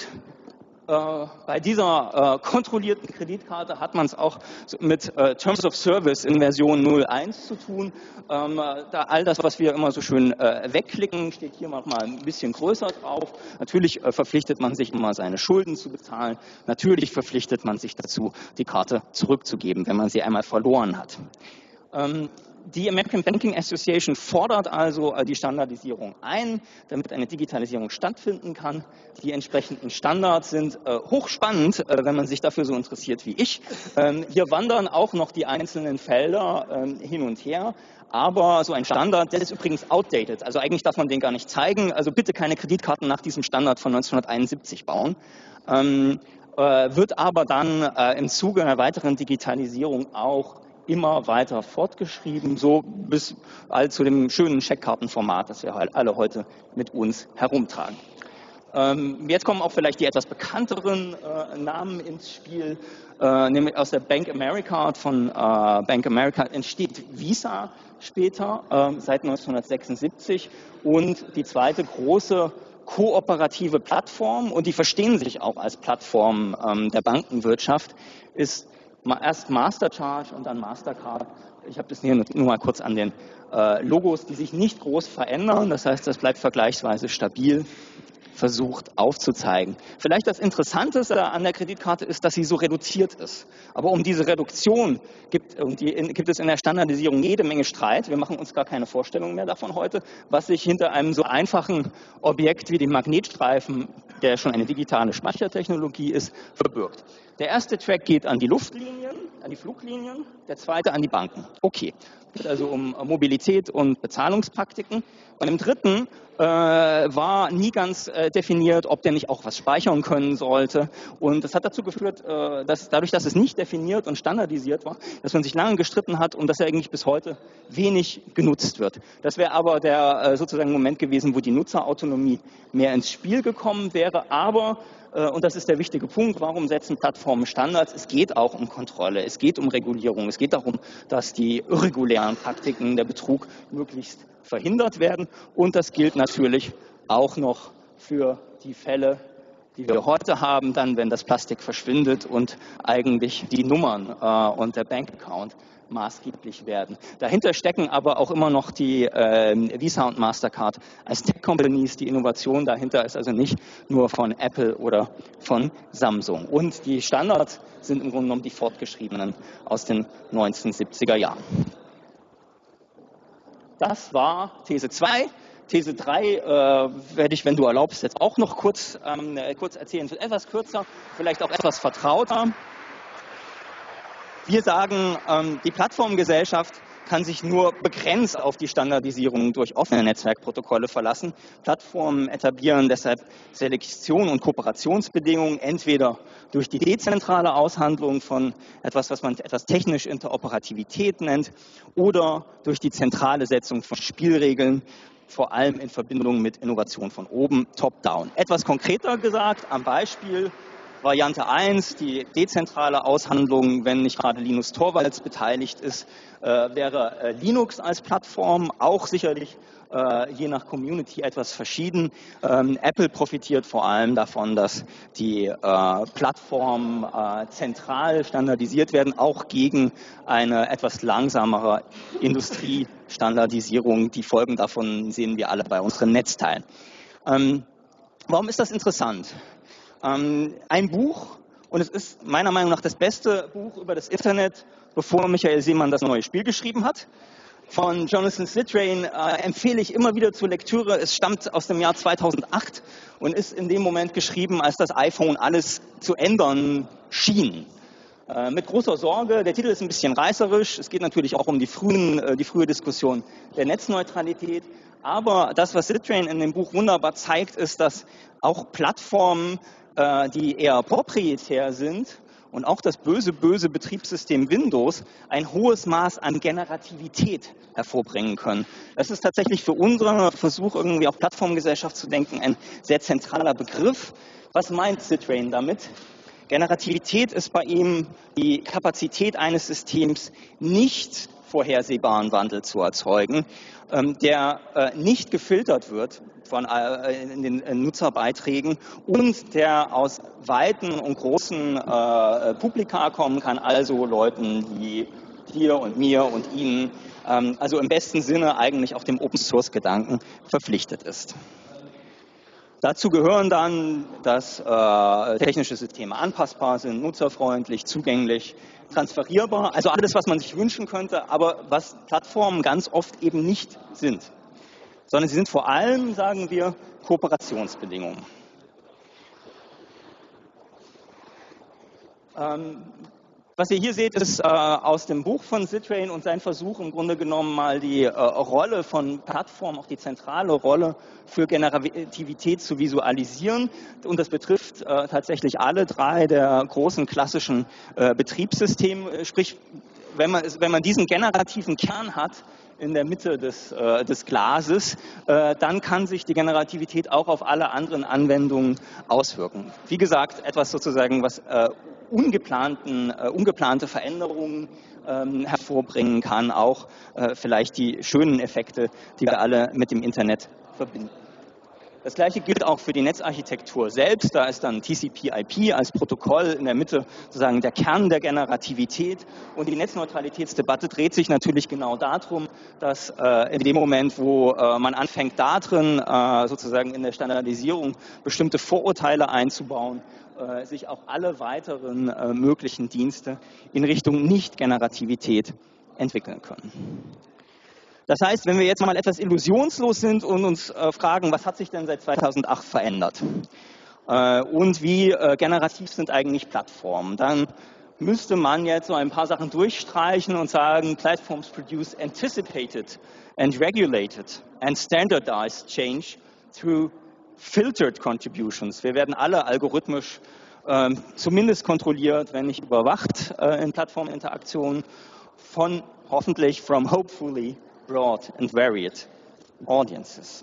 [SPEAKER 3] Äh, bei dieser äh, kontrollierten Kreditkarte hat man es auch mit äh, Terms of Service in Version null Punkt eins zu tun. Ähm, da all das, was wir immer so schön äh, wegklicken, steht hier noch mal ein bisschen größer drauf. Natürlich äh, verpflichtet man sich immer, seine Schulden zu bezahlen. Natürlich verpflichtet man sich dazu, die Karte zurückzugeben, wenn man sie einmal verloren hat. Ähm, Die American Banking Association fordert also die Standardisierung ein, damit eine Digitalisierung stattfinden kann. Die entsprechenden Standards sind äh, hochspannend, äh, wenn man sich dafür so interessiert wie ich. Ähm, hier wandern auch noch die einzelnen Felder ähm, hin und her. Aber so ein Standard, der ist übrigens outdated. Also eigentlich darf man den gar nicht zeigen. Also bitte keine Kreditkarten nach diesem Standard von neunzehnhunderteinundsiebzig bauen. Ähm, äh, wird aber dann äh, im Zuge einer weiteren Digitalisierung auch immer weiter fortgeschrieben, so bis all zu dem schönen Scheckkartenformat, das wir halt alle heute mit uns herumtragen. Ähm, jetzt kommen auch vielleicht die etwas bekannteren äh, Namen ins Spiel, äh, nämlich aus der Bank America. Von äh, Bank America entsteht Visa später, äh, seit neunzehnhundertsechsundsiebzig, und die zweite große kooperative Plattform, und die verstehen sich auch als Plattform ähm, der Bankenwirtschaft, ist erst Mastercharge und dann Mastercard. Ich habe das hier nur mal kurz an den äh, Logos, die sich nicht groß verändern. Das heißt, das bleibt vergleichsweise stabil, versucht aufzuzeigen. Vielleicht das Interessanteste an der Kreditkarte ist, dass sie so reduziert ist. Aber um diese Reduktion gibt, um die, in, gibt es in der Standardisierung jede Menge Streit. Wir machen uns gar keine Vorstellung mehr davon heute, was sich hinter einem so einfachen Objekt wie dem Magnetstreifen, der schon eine digitale Speichertechnologie ist, verbirgt. Der erste Track geht an die Luftlinien, an die Fluglinien, der zweite an die Banken. Okay, es geht also um Mobilität und Bezahlungspraktiken. Und im dritten äh, war nie ganz äh, definiert, ob der nicht auch was speichern können sollte. Und das hat dazu geführt, äh, dass dadurch, dass es nicht definiert und standardisiert war, dass man sich lange gestritten hat und dass er eigentlich bis heute wenig genutzt wird. Das wäre aber der äh, sozusagen Moment gewesen, wo die Nutzerautonomie mehr ins Spiel gekommen wäre. Aber und das ist der wichtige Punkt, warum setzen Plattformen Standards? Es geht auch um Kontrolle, es geht um Regulierung, es geht darum, dass die irregulären Praktiken, der Betrug möglichst verhindert werden. Und das gilt natürlich auch noch für die Fälle, die wir heute haben, dann, wenn das Plastik verschwindet und eigentlich die Nummern äh, und der Bankaccount maßgeblich werden. Dahinter stecken aber auch immer noch die äh, Visa und Mastercard als Tech-Companies. Die Innovation dahinter ist also nicht nur von Apple oder von Samsung. Und die Standards sind im Grunde genommen die fortgeschriebenen aus den neunzehnhundertsiebziger Jahren. Das war These zwei. These drei äh, werde ich, wenn du erlaubst, jetzt auch noch kurz, ähm, kurz erzählen. Etwas kürzer, vielleicht auch etwas vertrauter. Wir sagen, ähm, die Plattformgesellschaft kann sich nur begrenzt auf die Standardisierung durch offene Netzwerkprotokolle verlassen. Plattformen etablieren deshalb Selektion und Kooperationsbedingungen, entweder durch die dezentrale Aushandlung von etwas, was man etwas technisch Interoperativität nennt, oder durch die zentrale Setzung von Spielregeln, vor allem in Verbindung mit Innovation von oben, top-down. Etwas konkreter gesagt, am Beispiel Variante eins, die dezentrale Aushandlung, wenn nicht gerade Linus Torvalds beteiligt ist, äh, wäre äh, Linux als Plattform, auch sicherlich äh, je nach Community etwas verschieden. Ähm, Apple profitiert vor allem davon, dass die äh, Plattformen äh, zentral standardisiert werden, auch gegen eine etwas langsamere Industriestandardisierung. Die Folgen davon sehen wir alle bei unseren Netzteilen. Ähm, warum ist das interessant? Ein Buch, und es ist meiner Meinung nach das beste Buch über das Internet, bevor Michael Seemann das neue Spiel geschrieben hat. Von Jonathan Zittrain äh, empfehle ich immer wieder zur Lektüre. Es stammt aus dem Jahr zweitausendacht und ist in dem Moment geschrieben, als das iPhone alles zu ändern schien. Äh, mit großer Sorge, der Titel ist ein bisschen reißerisch. Es geht natürlich auch um die, frühen, äh, die frühe Diskussion der Netzneutralität. Aber das, was Zittrain in dem Buch wunderbar zeigt, ist, dass auch Plattformen, die eher proprietär sind und auch das böse, böse Betriebssystem Windows ein hohes Maß an Generativität hervorbringen können. Das ist tatsächlich für unseren Versuch, irgendwie auf Plattformgesellschaft zu denken, ein sehr zentraler Begriff. Was meint Zittrain damit? Generativität ist bei ihm die Kapazität eines Systems, nicht vorhersehbaren Wandel zu erzeugen, ähm, der äh, nicht gefiltert wird von äh, in den äh, Nutzerbeiträgen und der aus weiten und großen äh, Publika kommen kann, also Leuten wie dir und mir und Ihnen, ähm, also im besten Sinne eigentlich auch dem Open-Source-Gedanken verpflichtet ist. Dazu gehören dann, dass äh, technische Systeme anpassbar sind, nutzerfreundlich, zugänglich, transferierbar, also alles, was man sich wünschen könnte, aber was Plattformen ganz oft eben nicht sind. Sondern sie sind vor allem, sagen wir, Kooperationsbedingungen. Ähm, Was ihr hier seht, ist äh, aus dem Buch von Zittrain und sein Versuch im Grunde genommen mal die äh, Rolle von Plattformen, auch die zentrale Rolle für Generativität zu visualisieren. Und das betrifft äh, tatsächlich alle drei der großen klassischen äh, Betriebssysteme. Sprich, wenn man, wenn man diesen generativen Kern hat in der Mitte des, äh, des Glases, äh, dann kann sich die Generativität auch auf alle anderen Anwendungen auswirken. Wie gesagt, etwas sozusagen, was äh, ungeplanten, äh, ungeplante Veränderungen ähm, hervorbringen kann, auch äh, vielleicht die schönen Effekte, die wir alle mit dem Internet verbinden. Das Gleiche gilt auch für die Netzarchitektur selbst. Da ist dann T C P I P als Protokoll in der Mitte sozusagen der Kern der Generativität. Und die Netzneutralitätsdebatte dreht sich natürlich genau darum, dass äh, in dem Moment, wo äh, man anfängt, da drin äh, sozusagen in der Standardisierung bestimmte Vorurteile einzubauen, äh, sich auch alle weiteren äh, möglichen Dienste in Richtung Nicht-Generativität entwickeln können. Das heißt, wenn wir jetzt mal etwas illusionslos sind und uns äh, fragen, was hat sich denn seit zweitausendacht verändert äh, und wie äh, generativ sind eigentlich Plattformen, dann müsste man jetzt so ein paar Sachen durchstreichen und sagen, Platforms produce anticipated and regulated and standardized change through filtered contributions. Wir werden alle algorithmisch ähm, zumindest kontrolliert, wenn nicht überwacht äh, in Plattforminteraktionen von hoffentlich from hopefully broad and varied audiences.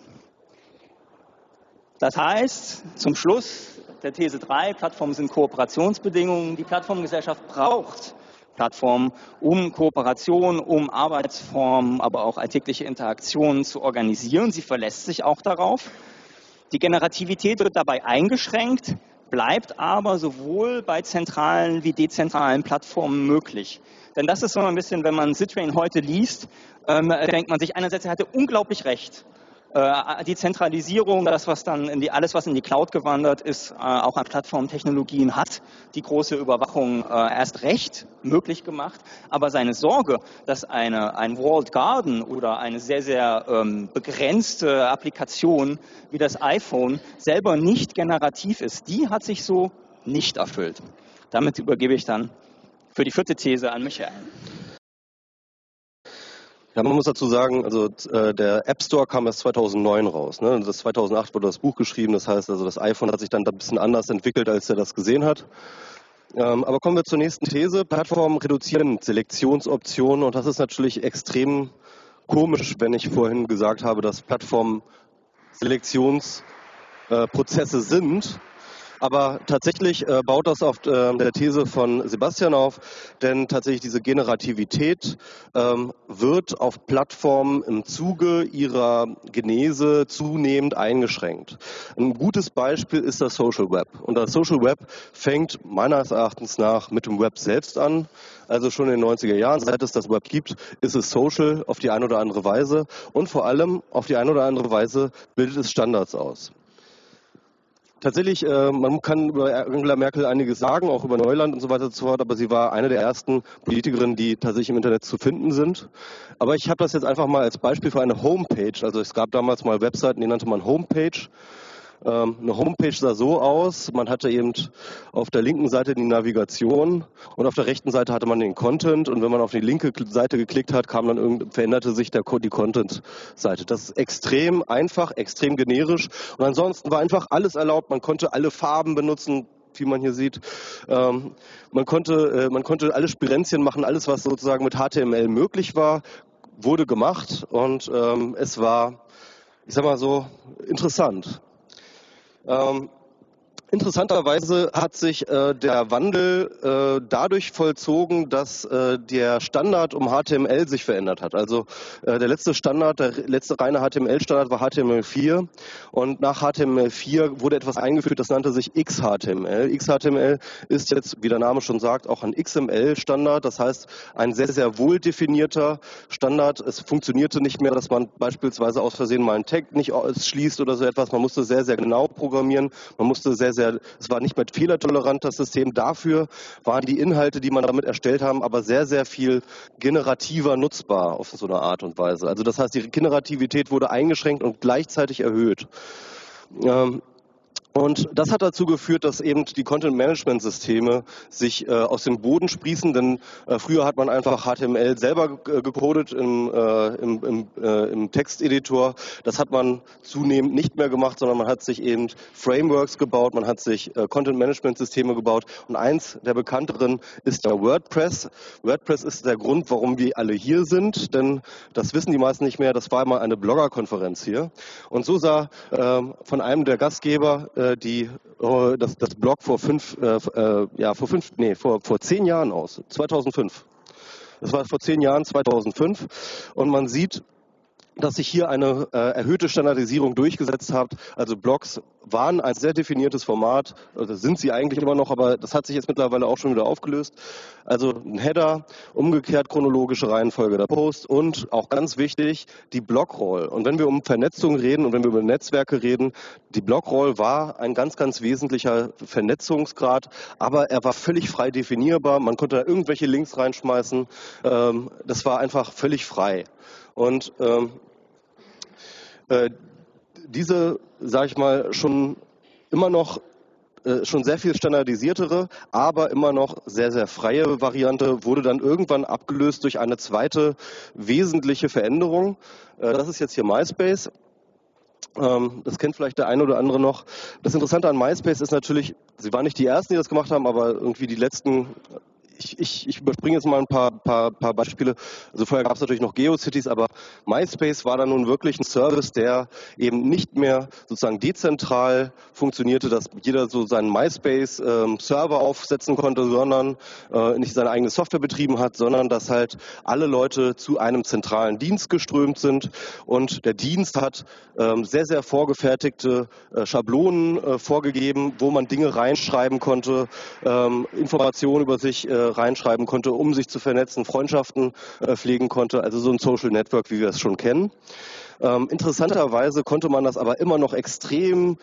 [SPEAKER 3] Das heißt, zum Schluss der These drei, Plattformen sind Kooperationsbedingungen. Die Plattformgesellschaft braucht Plattformen, um Kooperation, um Arbeitsformen, aber auch alltägliche Interaktionen zu organisieren. Sie verlässt sich auch darauf. Die Generativität wird dabei eingeschränkt, bleibt aber sowohl bei zentralen wie dezentralen Plattformen möglich. Denn das ist so ein bisschen, wenn man Citrain heute liest, ähm, denkt man sich einerseits, er hatte unglaublich recht. Äh, die Zentralisierung, das was dann in die, alles was in die Cloud gewandert ist, äh, auch an Plattformtechnologien hat die große Überwachung äh, erst recht möglich gemacht. Aber seine Sorge, dass eine, ein Walled Garden oder eine sehr, sehr ähm, begrenzte Applikation wie das iPhone selber nicht generativ ist, die hat sich so nicht erfüllt. Damit übergebe ich dann für die vierte These an Michael.
[SPEAKER 2] Ja, man muss dazu sagen, also äh, der App Store kam erst zweitausendneun raus. Ne? Das zweitausendacht wurde das Buch geschrieben, das heißt, also das iPhone hat sich dann ein bisschen anders entwickelt, als er das gesehen hat. Ähm, aber kommen wir zur nächsten These. Plattformen reduzieren Selektionsoptionen und das ist natürlich extrem komisch, wenn ich vorhin gesagt habe, dass Plattformen Selektionsprozesse äh, sind. Aber tatsächlich äh, baut das auf äh, der These von Sebastian auf, denn tatsächlich diese Generativität ähm, wird auf Plattformen im Zuge ihrer Genese zunehmend eingeschränkt. Ein gutes Beispiel ist das Social Web. Und das Social Web fängt meines Erachtens nach mit dem Web selbst an. Also schon in den neunziger Jahren, seit es das Web gibt, ist es social auf die eine oder andere Weise. Und vor allem auf die eine oder andere Weise bildet es Standards aus. Tatsächlich, äh, man kann über Angela Merkel einiges sagen, auch über Neuland und so weiter und so fort, aber sie war eine der ersten Politikerinnen, die tatsächlich im Internet zu finden sind. Aber ich habe das jetzt einfach mal als Beispiel für eine Homepage, also es gab damals mal Webseiten, die nannte man Homepage. Ähm, eine Homepage sah so aus, man hatte eben auf der linken Seite die Navigation und auf der rechten Seite hatte man den Content und wenn man auf die linke Seite geklickt hat, kam dann irgend, veränderte sich der, die Content-Seite. Das ist extrem einfach, extrem generisch und ansonsten war einfach alles erlaubt, man konnte alle Farben benutzen, wie man hier sieht. Ähm, man konnte, äh, man konnte alle Spirenzchen machen, alles was sozusagen mit H T M L möglich war, wurde gemacht und ähm, es war, ich sag mal so, interessant. Ähm, interessanterweise hat sich äh, der Wandel äh, dadurch vollzogen, dass äh, der Standard um H T M L sich verändert hat. Also äh, der letzte Standard, der letzte reine H T M L-Standard war H T M L vier und nach H T M L vier wurde etwas eingeführt, das nannte sich X H T M L. X H T M L ist jetzt, wie der Name schon sagt, auch ein X M L-Standard, das heißt ein sehr, sehr wohl definierter Standard. Es funktionierte nicht mehr, dass man beispielsweise aus Versehen mal einen Tag nicht schließt oder so etwas. Man musste sehr, sehr genau programmieren, man musste sehr, sehr Es war nicht mehr fehlertolerant, das System. Dafür waren die Inhalte, die man damit erstellt haben, aber sehr, sehr viel generativer nutzbar auf so eine Art und Weise. Also das heißt, die Generativität wurde eingeschränkt und gleichzeitig erhöht. Ähm, Und das hat dazu geführt, dass eben die Content-Management-Systeme sich äh, aus dem Boden sprießen, denn äh, früher hat man einfach H T M L selber äh, gecodet im, äh, im, im, äh, im Texteditor. Das hat man zunehmend nicht mehr gemacht, sondern man hat sich eben Frameworks gebaut, man hat sich äh, Content-Management-Systeme gebaut und eins der bekannteren ist ja WordPress. WordPress ist der Grund, warum wir alle hier sind, denn das wissen die meisten nicht mehr, das war mal eine Blogger-Konferenz hier. Und so sah äh, von einem der Gastgeber die das, das Blog vor fünf äh, ja vor fünf nee vor vor zehn Jahren aus zweitausendfünf. Das war vor zehn Jahren zweitausendfünf und man sieht, dass sich hier eine äh, erhöhte Standardisierung durchgesetzt hat. Also Blogs waren ein sehr definiertes Format, also sind sie eigentlich immer noch, aber das hat sich jetzt mittlerweile auch schon wieder aufgelöst. Also ein Header, umgekehrt chronologische Reihenfolge der Posts und auch ganz wichtig, die Blockroll. Und wenn wir um Vernetzung reden und wenn wir über Netzwerke reden, die Blockroll war ein ganz, ganz wesentlicher Vernetzungsgrad, aber er war völlig frei definierbar. Man konnte da irgendwelche Links reinschmeißen. Ähm, das war einfach völlig frei. Und ähm, äh, diese, sage ich mal, schon immer noch äh, schon sehr viel standardisiertere, aber immer noch sehr, sehr freie Variante wurde dann irgendwann abgelöst durch eine zweite wesentliche Veränderung. Äh, das ist jetzt hier MySpace. Ähm, das kennt vielleicht der eine oder andere noch. Das Interessante an MySpace ist natürlich, sie waren nicht die Ersten, die das gemacht haben, aber irgendwie die letzten. Ich, ich, ich überspringe jetzt mal ein paar, paar, paar Beispiele. Also vorher gab es natürlich noch GeoCities, aber MySpace war dann nun wirklich ein Service, der eben nicht mehr sozusagen dezentral funktionierte, dass jeder so seinen MySpace-Server ähm, aufsetzen konnte, sondern äh, nicht seine eigene Software betrieben hat, sondern dass halt alle Leute zu einem zentralen Dienst geströmt sind und der Dienst hat ähm, sehr, sehr vorgefertigte äh, Schablonen äh, vorgegeben, wo man Dinge reinschreiben konnte, ähm, Informationen über sich äh, reinschreiben konnte, um sich zu vernetzen, Freundschaften äh, pflegen konnte, also so ein Social Network, wie wir es schon kennen. Ähm, interessanterweise konnte man das aber immer noch extrem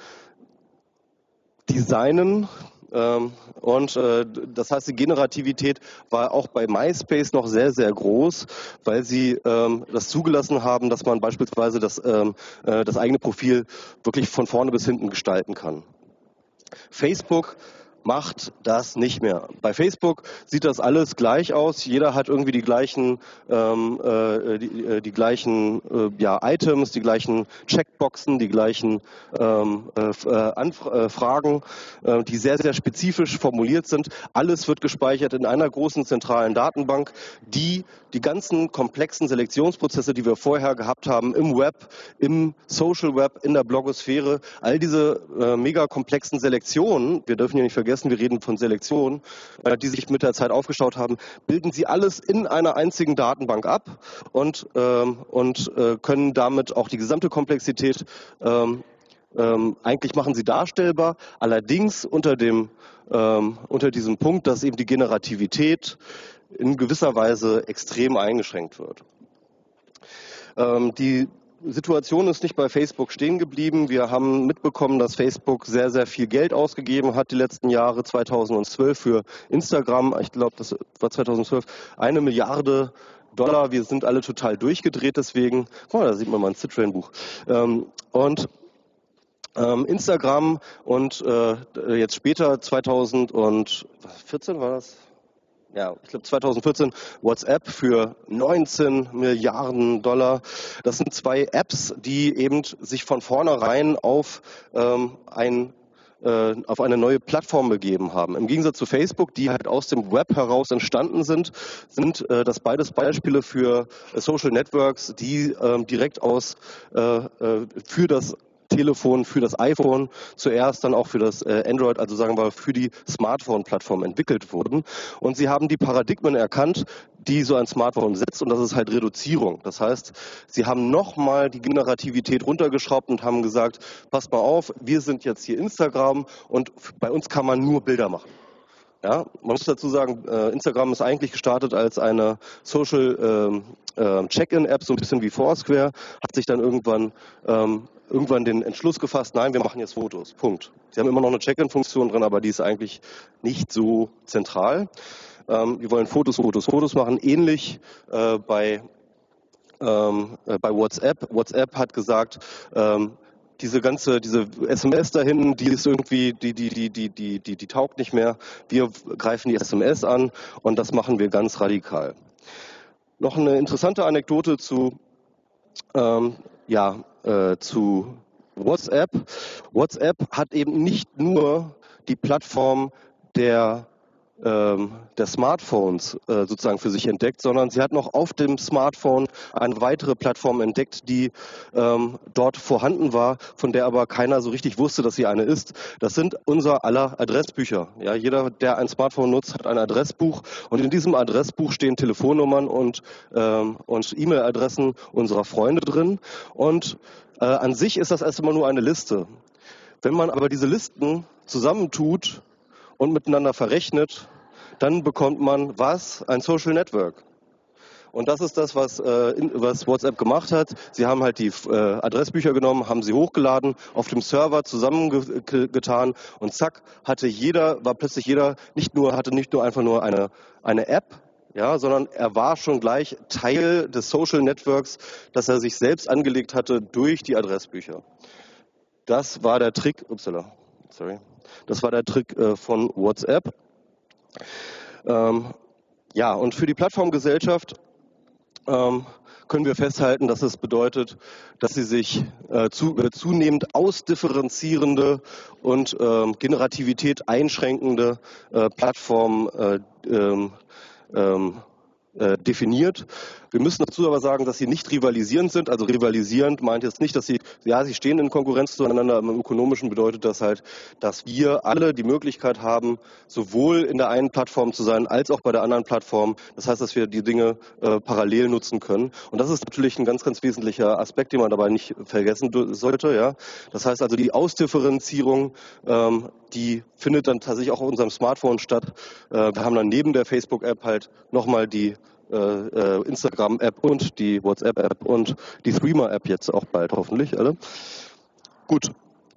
[SPEAKER 2] designen. Ähm, und äh, das heißt, die Generativität war auch bei MySpace noch sehr, sehr groß, weil sie ähm, das zugelassen haben, dass man beispielsweise das, ähm, äh, das eigene Profil wirklich von vorne bis hinten gestalten kann. Facebook macht das nicht mehr. Bei Facebook sieht das alles gleich aus. Jeder hat irgendwie die gleichen, ähm, äh, die, äh, die gleichen äh, ja, Items, die gleichen Checkboxen, die gleichen ähm, äh, Anfragen, äh, die sehr, sehr spezifisch formuliert sind. Alles wird gespeichert in einer großen zentralen Datenbank, die die ganzen komplexen Selektionsprozesse, die wir vorher gehabt haben im Web, im Social Web, in der Blogosphäre, all diese äh, mega komplexen Selektionen, wir dürfen ja nicht vergessen, wir reden von Selektionen, äh, die sich mit der Zeit aufgestaut haben, bilden sie alles in einer einzigen Datenbank ab und, ähm, und äh, können damit auch die gesamte Komplexität ähm, ähm, eigentlich machen sie darstellbar, allerdings unter dem ähm, unter diesem Punkt, dass eben die Generativität in gewisser Weise extrem eingeschränkt wird. Ähm, die Situation ist nicht bei Facebook stehen geblieben. Wir haben mitbekommen, dass Facebook sehr, sehr viel Geld ausgegeben hat die letzten Jahre, zweitausendzwölf für Instagram. Ich glaube, das war zweitausendzwölf, eine Milliarde Dollar. Wir sind alle total durchgedreht deswegen. Guck mal, da sieht man mal ein Citroën-Buch. Ähm, und ähm, Instagram und äh, jetzt später zweitausendvierzehn war das? Ja, ich glaube zweitausendvierzehn WhatsApp für neunzehn Milliarden Dollar. Das sind zwei Apps, die eben sich von vornherein auf ähm, ein äh, auf eine neue Plattform begeben haben. Im Gegensatz zu Facebook, die halt aus dem Web heraus entstanden sind, sind äh, das beides Beispiele für äh, Social Networks, die äh, direkt aus äh, äh, für das Telefon, für das iPhone, zuerst dann auch für das äh, Android, also sagen wir für die Smartphone-Plattform entwickelt wurden. Und sie haben die Paradigmen erkannt, die so ein Smartphone setzt, und das ist halt Reduzierung. Das heißt, sie haben nochmal die Generativität runtergeschraubt und haben gesagt, passt mal auf, wir sind jetzt hier Instagram und bei uns kann man nur Bilder machen. Ja, man muss dazu sagen, äh, Instagram ist eigentlich gestartet als eine Social äh, äh, Check-in-App, so ein bisschen wie Foursquare, hat sich dann irgendwann ähm, irgendwann den Entschluss gefasst, nein, wir machen jetzt Fotos, Punkt. Sie haben immer noch eine Check-in-Funktion drin, aber die ist eigentlich nicht so zentral. Ähm, wir wollen Fotos, Fotos, Fotos machen, ähnlich äh, bei, ähm, äh, bei WhatsApp. WhatsApp hat gesagt, ähm, diese ganze, diese S M S da hinten, die ist irgendwie, die, die, die, die, die, die, die taugt nicht mehr. Wir greifen die S M S an und das machen wir ganz radikal. Noch eine interessante Anekdote zu, ähm, ja, äh, zu WhatsApp. WhatsApp hat eben nicht nur die Plattform der ähm, der Smartphones äh, sozusagen für sich entdeckt, sondern sie hat noch auf dem Smartphone eine weitere Plattform entdeckt, die ähm, dort vorhanden war, von der aber keiner so richtig wusste, dass sie eine ist. Das sind unser aller Adressbücher. Ja, jeder, der ein Smartphone nutzt, hat ein Adressbuch, und in diesem Adressbuch stehen Telefonnummern und, ähm, und E-Mail-Adressen unserer Freunde drin, und äh, an sich ist das erst einmal nur eine Liste. Wenn man aber diese Listen zusammentut und miteinander verrechnet, dann bekommt man was? Ein Social Network. Und das ist das, was, äh, was WhatsApp gemacht hat. Sie haben halt die äh, Adressbücher genommen, haben sie hochgeladen, auf dem Server zusammengetan, und zack, hatte jeder, war plötzlich jeder nicht nur, hatte nicht nur einfach nur eine, eine App, ja, sondern er war schon gleich Teil des Social Networks, das er sich selbst angelegt hatte durch die Adressbücher. Das war der Trick, upsala, sorry, das war der Trick äh, von WhatsApp. Ähm, ja, und für die Plattformgesellschaft ähm, können wir festhalten, dass es bedeutet, dass sie sich äh, zu, äh, zunehmend ausdifferenzierende und ähm, Generativität einschränkende äh, Plattformen äh, ähm, ähm, äh, definiert. Wir müssen dazu aber sagen, dass sie nicht rivalisierend sind. Also rivalisierend meint jetzt nicht, dass sie, ja, sie stehen in Konkurrenz zueinander. Im Ökonomischen bedeutet das halt, dass wir alle die Möglichkeit haben, sowohl in der einen Plattform zu sein, als auch bei der anderen Plattform. Das heißt, dass wir die Dinge äh, parallel nutzen können. Und das ist natürlich ein ganz, ganz wesentlicher Aspekt, den man dabei nicht vergessen sollte. Ja, das heißt also, die Ausdifferenzierung, ähm, die findet dann tatsächlich auch auf unserem Smartphone statt. Äh, wir haben dann neben der Facebook-App halt nochmal die äh, Instagram-App und die WhatsApp-App und die Threema-App jetzt auch bald hoffentlich alle. Gut.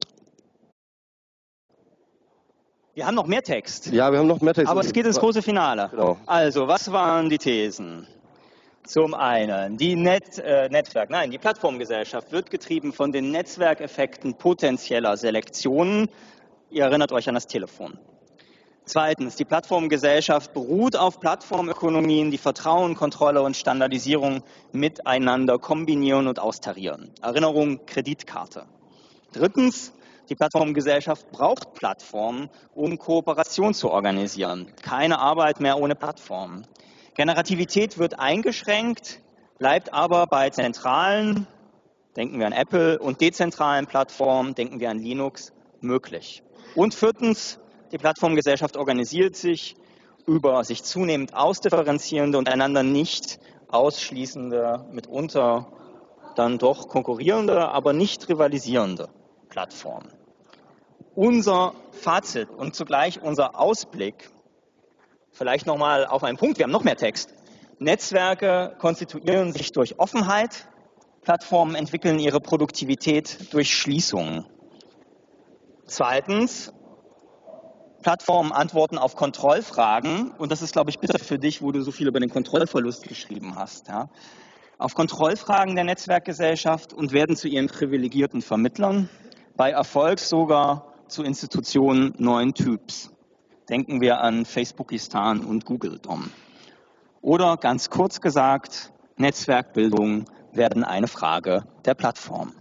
[SPEAKER 3] Wir haben noch mehr Text.
[SPEAKER 2] Ja, wir haben noch mehr Text.
[SPEAKER 3] Aber es geht ins große Finale.
[SPEAKER 2] Genau.
[SPEAKER 3] Also, was waren die Thesen? Zum einen, die Net, äh, Netzwerk, nein, die Plattformgesellschaft wird getrieben von den Netzwerkeffekten potenzieller Selektionen. Ihr erinnert euch an das Telefon. Zweitens, die Plattformgesellschaft beruht auf Plattformökonomien, die Vertrauen, Kontrolle und Standardisierung miteinander kombinieren und austarieren. Erinnerung, Kreditkarte. Drittens, die Plattformgesellschaft braucht Plattformen, um Kooperation zu organisieren. Keine Arbeit mehr ohne Plattformen. Generativität wird eingeschränkt, bleibt aber bei zentralen, denken wir an Apple, und dezentralen Plattformen, denken wir an Linux, möglich. Und viertens, die Plattformgesellschaft organisiert sich über sich zunehmend ausdifferenzierende und einander nicht ausschließende, mitunter dann doch konkurrierende, aber nicht rivalisierende Plattformen. Unser Fazit und zugleich unser Ausblick, vielleicht nochmal auf einen Punkt, wir haben noch mehr Text. Netzwerke konstituieren sich durch Offenheit, Plattformen entwickeln ihre Produktivität durch Schließungen. Zweitens, Plattformen antworten auf Kontrollfragen, und das ist, glaube ich, bitter für dich, wo du so viel über den Kontrollverlust geschrieben hast, ja, auf Kontrollfragen der Netzwerkgesellschaft und werden zu ihren privilegierten Vermittlern, bei Erfolg sogar zu Institutionen neuen Typs. Denken wir an Facebookistan und Google-Dom. Oder ganz kurz gesagt, Netzwerkbildungen werden eine Frage der Plattform.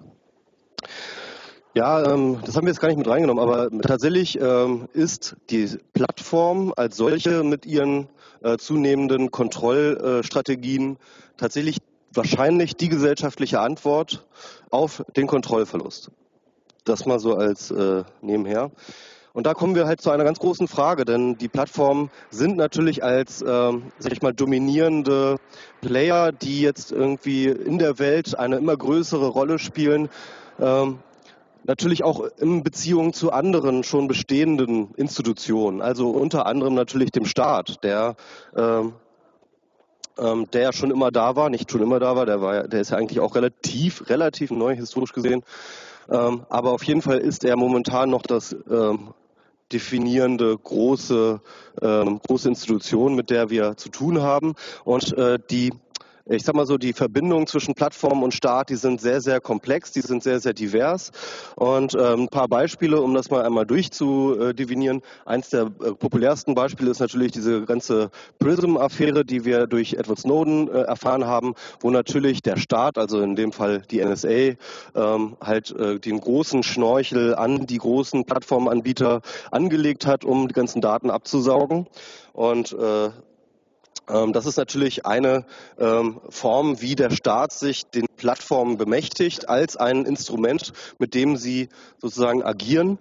[SPEAKER 2] Ja, ähm, das haben wir jetzt gar nicht mit reingenommen, aber tatsächlich ähm, ist die Plattform als solche mit ihren äh, zunehmenden Kontrollstrategien äh, tatsächlich wahrscheinlich die gesellschaftliche Antwort auf den Kontrollverlust. Das mal so als äh, nebenher. Und da kommen wir halt zu einer ganz großen Frage, denn die Plattformen sind natürlich als, ähm, sag ich mal, dominierende Player, die jetzt irgendwie in der Welt eine immer größere Rolle spielen, ähm, natürlich auch in Beziehung zu anderen schon bestehenden Institutionen, also unter anderem natürlich dem Staat, der ähm, ähm, der ja schon immer da war, nicht schon immer da war, der war, der ist ja eigentlich auch relativ, relativ neu historisch gesehen, ähm, aber auf jeden Fall ist er momentan noch das ähm, definierende große ähm, große Institution, mit der wir zu tun haben, und äh, die Ich sag mal so, die Verbindungen zwischen Plattform und Staat, die sind sehr, sehr komplex, die sind sehr, sehr divers. Und ähm, ein paar Beispiele, um das mal einmal durchzudivinieren. Eins der äh, populärsten Beispiele ist natürlich diese ganze Prism-Affäre, die wir durch Edward Snowden äh, erfahren haben, wo natürlich der Staat, also in dem Fall die N S A, ähm, halt äh, den großen Schnorchel an die großen Plattformanbieter angelegt hat, um die ganzen Daten abzusaugen. Und äh, Das ist natürlich eine ähm, Form, wie der Staat sich den Plattformen bemächtigt, als ein Instrument, mit dem sie sozusagen agieren.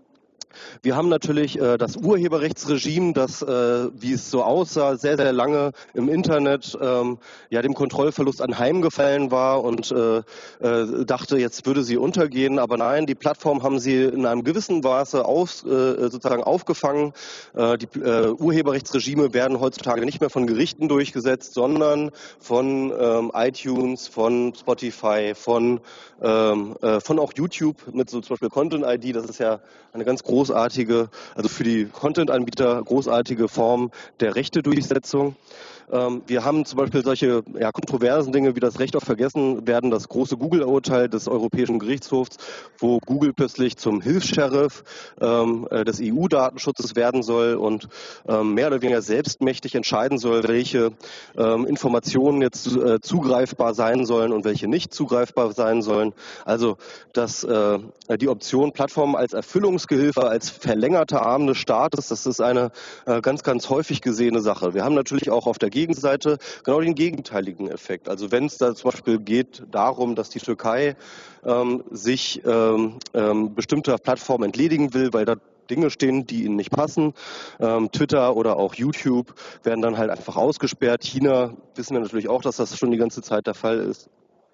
[SPEAKER 2] Wir haben natürlich äh, das Urheberrechtsregime, das, äh, wie es so aussah, sehr, sehr lange im Internet ähm, ja dem Kontrollverlust anheimgefallen war und äh, äh, dachte, jetzt würde sie untergehen. Aber nein, die Plattform haben sie in einem gewissen Maße auf, äh, sozusagen aufgefangen. Äh, die äh, Urheberrechtsregime werden heutzutage nicht mehr von Gerichten durchgesetzt, sondern von ähm, iTunes, von Spotify, von, ähm, äh, von auch YouTube mit so zum Beispiel Content I D. Das ist ja eine ganz große großartige, also für die Content-Anbieter großartige Form der Rechtedurchsetzung. Ähm, wir haben zum Beispiel solche ja, kontroversen Dinge wie das Recht auf Vergessen werden, das große Google-Urteil des Europäischen Gerichtshofs, wo Google plötzlich zum Hilfs-Sheriff ähm, äh, des E U-Datenschutzes werden soll und ähm, mehr oder weniger selbstmächtig entscheiden soll, welche ähm, Informationen jetzt äh, zugreifbar sein sollen und welche nicht zugreifbar sein sollen. Also dass äh, die Option Plattformen als Erfüllungsgehilfe, als verlängerter Arm des Staates, das ist eine äh, ganz, ganz häufig gesehene Sache. Wir haben natürlich auch auf der Gegenseite genau den gegenteiligen Effekt. Also wenn es da zum Beispiel geht darum, dass die Türkei ähm, sich ähm, ähm, bestimmter Plattformen entledigen will, weil da Dinge stehen, die ihnen nicht passen. Ähm, Twitter oder auch YouTube werden dann halt einfach ausgesperrt. China wissen wir natürlich auch, dass das schon die ganze Zeit der Fall ist.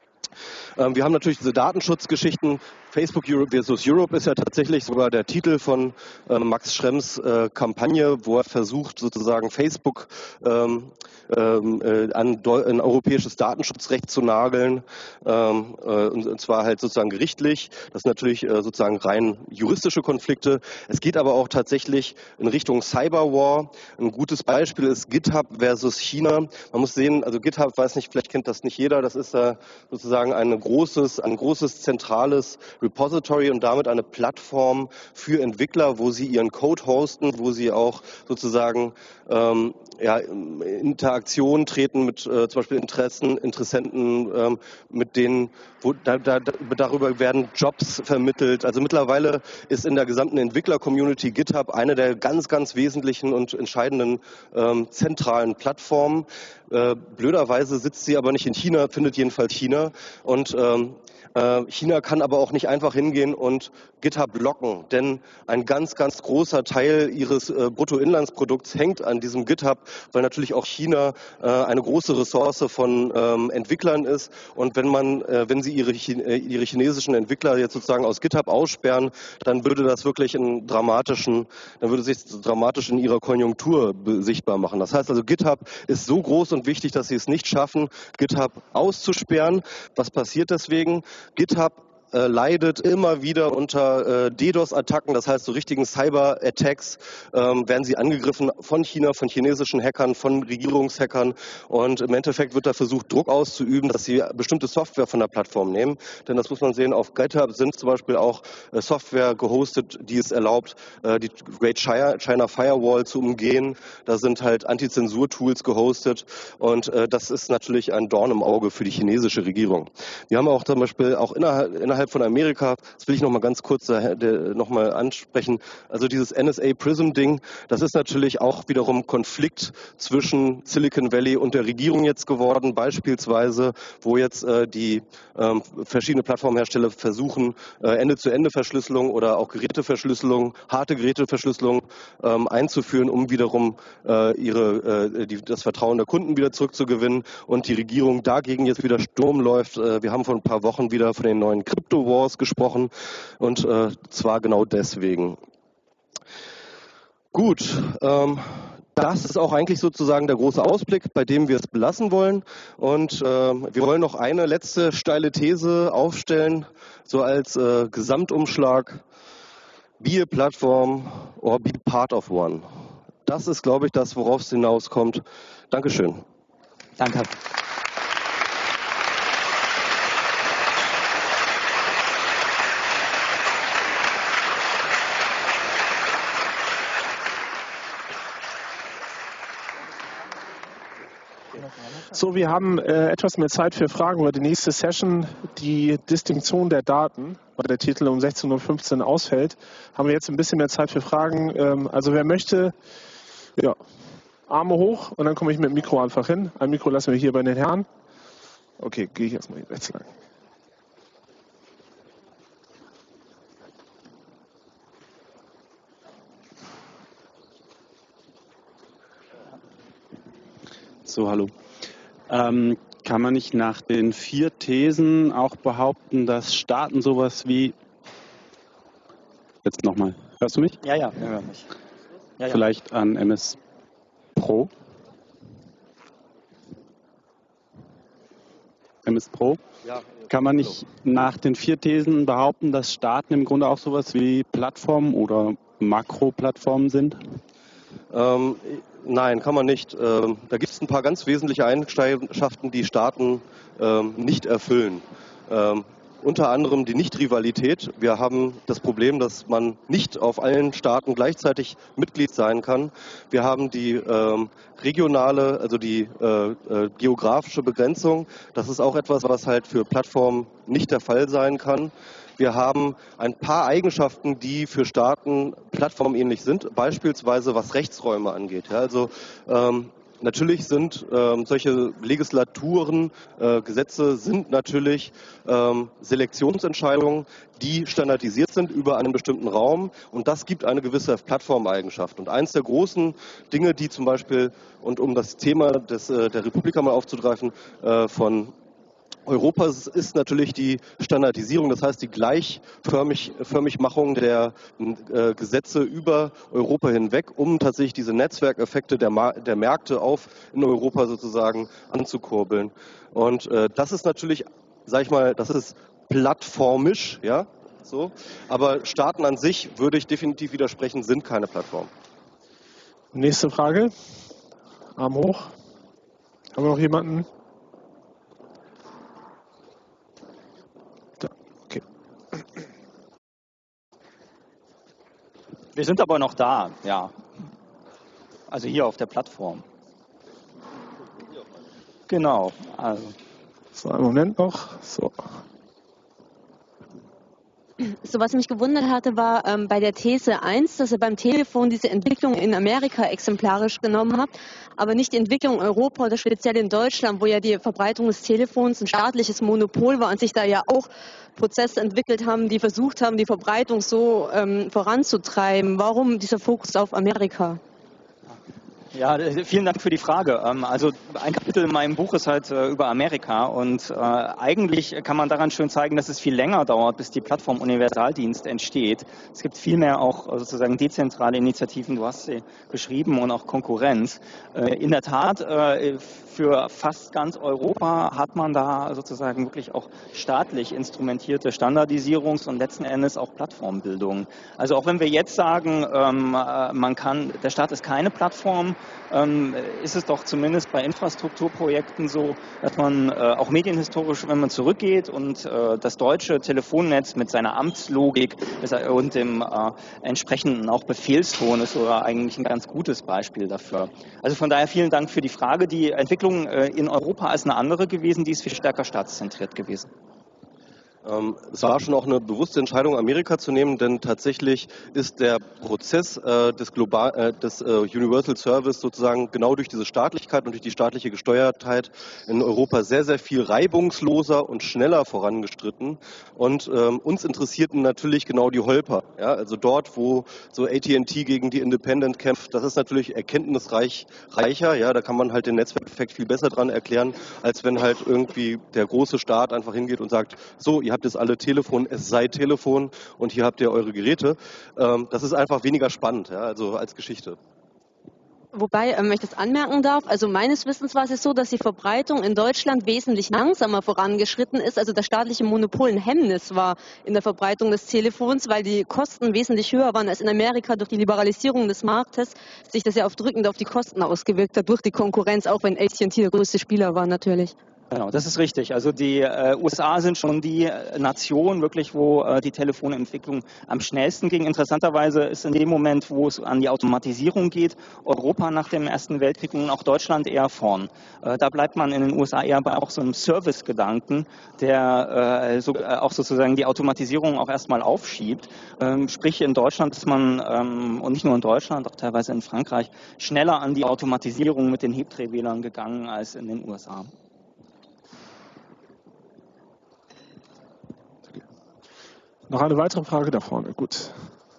[SPEAKER 2] Ähm, wir haben natürlich diese Datenschutzgeschichten. Facebook Europe versus Europe ist ja tatsächlich sogar der Titel von ähm, Max Schrems äh, Kampagne, wo er versucht, sozusagen Facebook ähm, ähm, äh, an ein europäisches Datenschutzrecht zu nageln, ähm, äh, und, und zwar halt sozusagen gerichtlich. Das sind natürlich äh, sozusagen rein juristische Konflikte. Es geht aber auch tatsächlich in Richtung Cyberwar. Ein gutes Beispiel ist GitHub versus China. Man muss sehen, also GitHub, weiß nicht, vielleicht kennt das nicht jeder, das ist äh, sozusagen ein großes, ein großes zentrales Repository und damit eine Plattform für Entwickler, wo sie ihren Code hosten, wo sie auch sozusagen ähm, ja, in Interaktion treten mit äh, zum Beispiel Interessen, Interessenten, ähm, mit denen, wo, da, da, darüber werden Jobs vermittelt. Also mittlerweile ist in der gesamten Entwickler-Community GitHub eine der ganz, ganz wesentlichen und entscheidenden ähm, zentralen Plattformen. Äh, blöderweise sitzt sie aber nicht in China, findet jedenfalls China und ähm, China kann aber auch nicht einfach hingehen und GitHub blocken, denn ein ganz, ganz großer Teil ihres äh, Bruttoinlandsprodukts hängt an diesem GitHub, weil natürlich auch China äh, eine große Ressource von ähm, Entwicklern ist. Und wenn man, äh, wenn sie ihre, äh, ihre chinesischen Entwickler jetzt sozusagen aus GitHub aussperren, dann würde das wirklich einen dramatischen, dann würde sich dramatisch in ihrer Konjunktur sichtbar machen. Das heißt also, GitHub ist so groß und wichtig, dass sie es nicht schaffen, GitHub auszusperren. Was passiert deswegen? GitHub äh, leidet immer wieder unter äh, DDoS-Attacken, das heißt so richtigen Cyber-Attacks, ähm, werden sie angegriffen von China, von chinesischen Hackern, von Regierungshackern und im Endeffekt wird da versucht, Druck auszuüben, dass sie bestimmte Software von der Plattform nehmen, denn das muss man sehen, auf GitHub sind zum Beispiel auch äh, Software gehostet, die es erlaubt, äh, die Great China Firewall zu umgehen, da sind halt Anti-Zensur-Tools gehostet und äh, das ist natürlich ein Dorn im Auge für die chinesische Regierung. Wir haben auch zum Beispiel auch innerhalb, innerhalb von Amerika, das will ich noch mal ganz kurz äh, noch mal ansprechen, also dieses N S A Prism-Ding, das ist natürlich auch wiederum Konflikt zwischen Silicon Valley und der Regierung jetzt geworden, beispielsweise, wo jetzt äh, die ähm, verschiedene Plattformhersteller versuchen, äh, Ende-zu-Ende-Verschlüsselung oder auch Geräteverschlüsselung, harte Geräteverschlüsselung ähm, einzuführen, um wiederum äh, ihre, äh, die, das Vertrauen der Kunden wieder zurückzugewinnen und die Regierung dagegen jetzt wieder Sturm läuft. Äh, wir haben vor ein paar Wochen wieder von den neuen Crypto Wars gesprochen und äh, zwar genau deswegen. Gut, ähm, das ist auch eigentlich sozusagen der große Ausblick, bei dem wir es belassen wollen. Und äh, wir wollen noch eine letzte steile These aufstellen, so als äh, Gesamtumschlag. Be a platform or be part of one. Das ist, glaube ich, das, worauf es hinauskommt. Dankeschön.
[SPEAKER 3] Danke.
[SPEAKER 4] So, wir haben äh, etwas mehr Zeit für Fragen über die nächste Session, die Distinktion der Daten, weil der Titel um sechzehn Uhr fünfzehn ausfällt, haben wir jetzt ein bisschen mehr Zeit für Fragen. Ähm, also wer möchte, ja, Arme hoch und dann komme ich mit dem Mikro einfach hin. Ein Mikro lassen wir hier bei den Herren. Okay, gehe ich erstmal hier rechts lang.
[SPEAKER 5] So, hallo. Ähm, kann man nicht nach den vier Thesen auch behaupten, dass Staaten sowas wie... Jetzt nochmal. Hörst du mich?
[SPEAKER 3] Ja, ja, wir hören mich. Ja, ja.
[SPEAKER 5] Vielleicht an M S Pro? M S Pro?
[SPEAKER 2] Ja.
[SPEAKER 5] Kann man nicht nach den vier Thesen behaupten, dass Staaten im Grunde auch sowas wie Plattformen oder Makroplattformen sind?
[SPEAKER 2] Ähm, Nein, kann man nicht. Ähm, da gibt es ein paar ganz wesentliche Eigenschaften, die Staaten ähm, nicht erfüllen. Ähm, unter anderem die Nicht-Rivalität. Wir haben das Problem, dass man nicht auf allen Staaten gleichzeitig Mitglied sein kann. Wir haben die ähm, regionale, also die äh, äh, geografische Begrenzung. Das ist auch etwas, was halt für Plattformen nicht der Fall sein kann. Wir haben ein paar Eigenschaften, die für Staaten plattformähnlich sind, beispielsweise was Rechtsräume angeht. Ja, also ähm, natürlich sind ähm, solche Legislaturen, äh, Gesetze sind natürlich ähm, Selektionsentscheidungen, die standardisiert sind über einen bestimmten Raum, und das gibt eine gewisse Plattformeigenschaft. Und eins der großen Dinge, die zum Beispiel, und um das Thema des, äh, der Republika mal aufzugreifen, äh, von Europa ist natürlich die Standardisierung, das heißt die Gleichförmigmachung der äh, Gesetze über Europa hinweg, um tatsächlich diese Netzwerkeffekte der, Ma- der Märkte auf in Europa sozusagen anzukurbeln. Und äh, das ist natürlich, sag ich mal, das ist plattformisch, ja, so. Aber Staaten an sich, würde ich definitiv widersprechen, sind keine Plattform.
[SPEAKER 4] Nächste Frage. Arm hoch. Haben wir noch jemanden?
[SPEAKER 3] Wir sind aber noch da, ja. Also hier auf der Plattform. Genau. Also.
[SPEAKER 4] So, einen Moment noch. So.
[SPEAKER 6] So, was mich gewundert hatte, war ähm, bei der These eins, dass ihr beim Telefon diese Entwicklung in Amerika exemplarisch genommen habt, aber nicht die Entwicklung in Europa oder speziell in Deutschland, wo ja die Verbreitung des Telefons ein staatliches Monopol war und sich da ja auch Prozesse entwickelt haben, die versucht haben, die Verbreitung so ähm, voranzutreiben. Warum dieser Fokus auf Amerika?
[SPEAKER 3] Ja, vielen Dank für die Frage. Also ein Kapitel in meinem Buch ist halt über Amerika, und äh, eigentlich kann man daran schön zeigen, dass es viel länger dauert, bis die Plattform Universaldienst entsteht. Es gibt viel mehr auch sozusagen dezentrale Initiativen, du hast sie beschrieben, und auch Konkurrenz. Äh, in der Tat, äh, für fast ganz Europa hat man da sozusagen wirklich auch staatlich instrumentierte Standardisierungs- und letzten Endes auch Plattformbildung. Also auch wenn wir jetzt sagen, ähm, man kann, der Staat ist keine Plattform, ähm, ist es doch zumindest bei Infrastrukturprojekten so, dass man äh, auch medienhistorisch, wenn man zurückgeht und äh, das deutsche Telefonnetz mit seiner Amtslogik und dem äh, entsprechenden auch Befehlston ist sogar eigentlich ein ganz gutes Beispiel dafür. Also von daher vielen Dank für die Frage. Die Entwicklung äh, in Europa ist eine andere gewesen, die ist viel stärker staatszentriert gewesen.
[SPEAKER 2] Ähm, es war schon auch eine bewusste Entscheidung, Amerika zu nehmen, denn tatsächlich ist der Prozess äh, des, Global, äh, des äh, Universal Service sozusagen genau durch diese Staatlichkeit und durch die staatliche Gesteuertheit in Europa sehr, sehr viel reibungsloser und schneller vorangestritten. Und ähm, uns interessierten natürlich genau die Holper. Ja? Also dort, wo so A T and T gegen die Independent kämpft, das ist natürlich erkenntnisreich reicher. Ja? Da kann man halt den Netzwerkeffekt viel besser dran erklären, als wenn halt irgendwie der große Staat einfach hingeht und sagt, so, ihr habt jetzt alle Telefon, es sei Telefon, und hier habt ihr eure Geräte. Ähm, das ist einfach weniger spannend, ja, also als Geschichte.
[SPEAKER 6] Wobei, ähm, wenn ich das anmerken darf, also meines Wissens war es so, dass die Verbreitung in Deutschland wesentlich langsamer vorangeschritten ist, also das staatliche Monopol ein Hemmnis war in der Verbreitung des Telefons, weil die Kosten wesentlich höher waren als in Amerika. Durch die Liberalisierung des Marktes sich das ja auf drückend auf die Kosten ausgewirkt hat, durch die Konkurrenz, auch wenn A T and T der größte Spieler war natürlich.
[SPEAKER 3] Genau, das ist richtig. Also die äh, U S A sind schon die äh, Nation wirklich, wo äh, die Telefonentwicklung am schnellsten ging. Interessanterweise ist in dem Moment, wo es an die Automatisierung geht, Europa nach dem Ersten Weltkrieg und auch Deutschland eher vorn. Äh, da bleibt man in den U S A eher bei auch so einem Service-Gedanken, der äh, so, äh, auch sozusagen die Automatisierung auch erstmal aufschiebt. Ähm, sprich in Deutschland ist man, ähm, und nicht nur in Deutschland, auch teilweise in Frankreich, schneller an die Automatisierung mit den Hebdrehwählern gegangen als in den U S A.
[SPEAKER 4] Noch eine weitere Frage da vorne. Gut.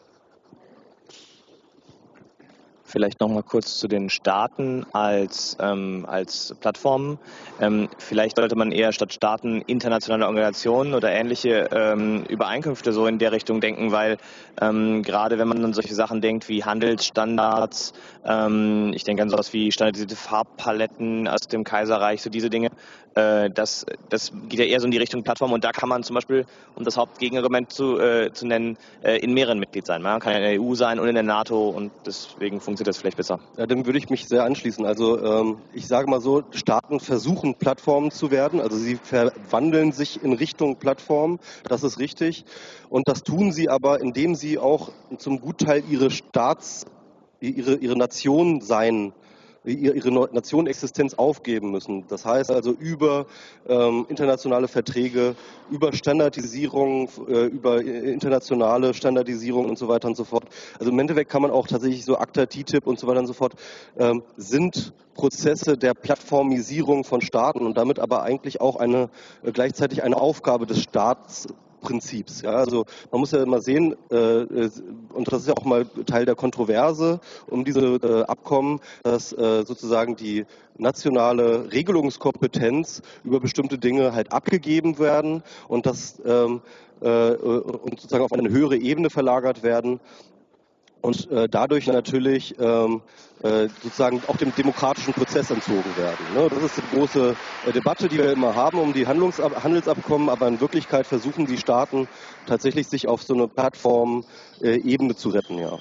[SPEAKER 7] Vielleicht noch mal kurz zu den Staaten als, ähm, als Plattformen. Ähm, vielleicht sollte man eher statt Staaten internationale Organisationen oder ähnliche ähm, Übereinkünfte so in der Richtung denken, weil ähm, gerade wenn man an solche Sachen denkt wie Handelsstandards, ähm, ich denke an sowas wie standardisierte Farbpaletten aus dem Kaiserreich, so diese Dinge, äh, das, das geht ja eher so in die Richtung Plattform, und da kann man zum Beispiel, um das Hauptgegenargument zu, äh, zu nennen, äh, in mehreren Mitglied sein. Man kann ja in der E U sein und in der NATO, und deswegen funktioniert Sie das vielleicht besser?
[SPEAKER 2] Ja, dem würde ich mich sehr anschließen. Also ähm, ich sage mal so, Staaten versuchen Plattformen zu werden, also sie verwandeln sich in Richtung Plattform, das ist richtig. Und das tun sie aber, indem sie auch zum Gutteil ihre Staats, ihre, ihre Nation sein, ihre Nationenexistenz aufgeben müssen. Das heißt also über ähm, internationale Verträge, über Standardisierung, äh, über internationale Standardisierung und so weiter und so fort. Also im Endeffekt kann man auch tatsächlich so ACTA, T T I P und so weiter und so fort, ähm, sind Prozesse der Plattformisierung von Staaten und damit aber eigentlich auch eine äh, gleichzeitig eine Aufgabe des Staats Prinzips. Ja, also man muss ja immer sehen, äh, und das ist ja auch mal Teil der Kontroverse um diese äh, Abkommen, dass äh, sozusagen die nationale Regelungskompetenz über bestimmte Dinge halt abgegeben werden und das ähm, äh, und sozusagen auf eine höhere Ebene verlagert werden. Und äh, dadurch natürlich ähm, äh, sozusagen auch dem demokratischen Prozess entzogen werden. Ne? Das ist die große äh, Debatte, die wir immer haben um die Handlungsab- Handelsabkommen, aber in Wirklichkeit versuchen die Staaten tatsächlich sich auf so eine Plattform-Ebene äh, zu retten. Ja.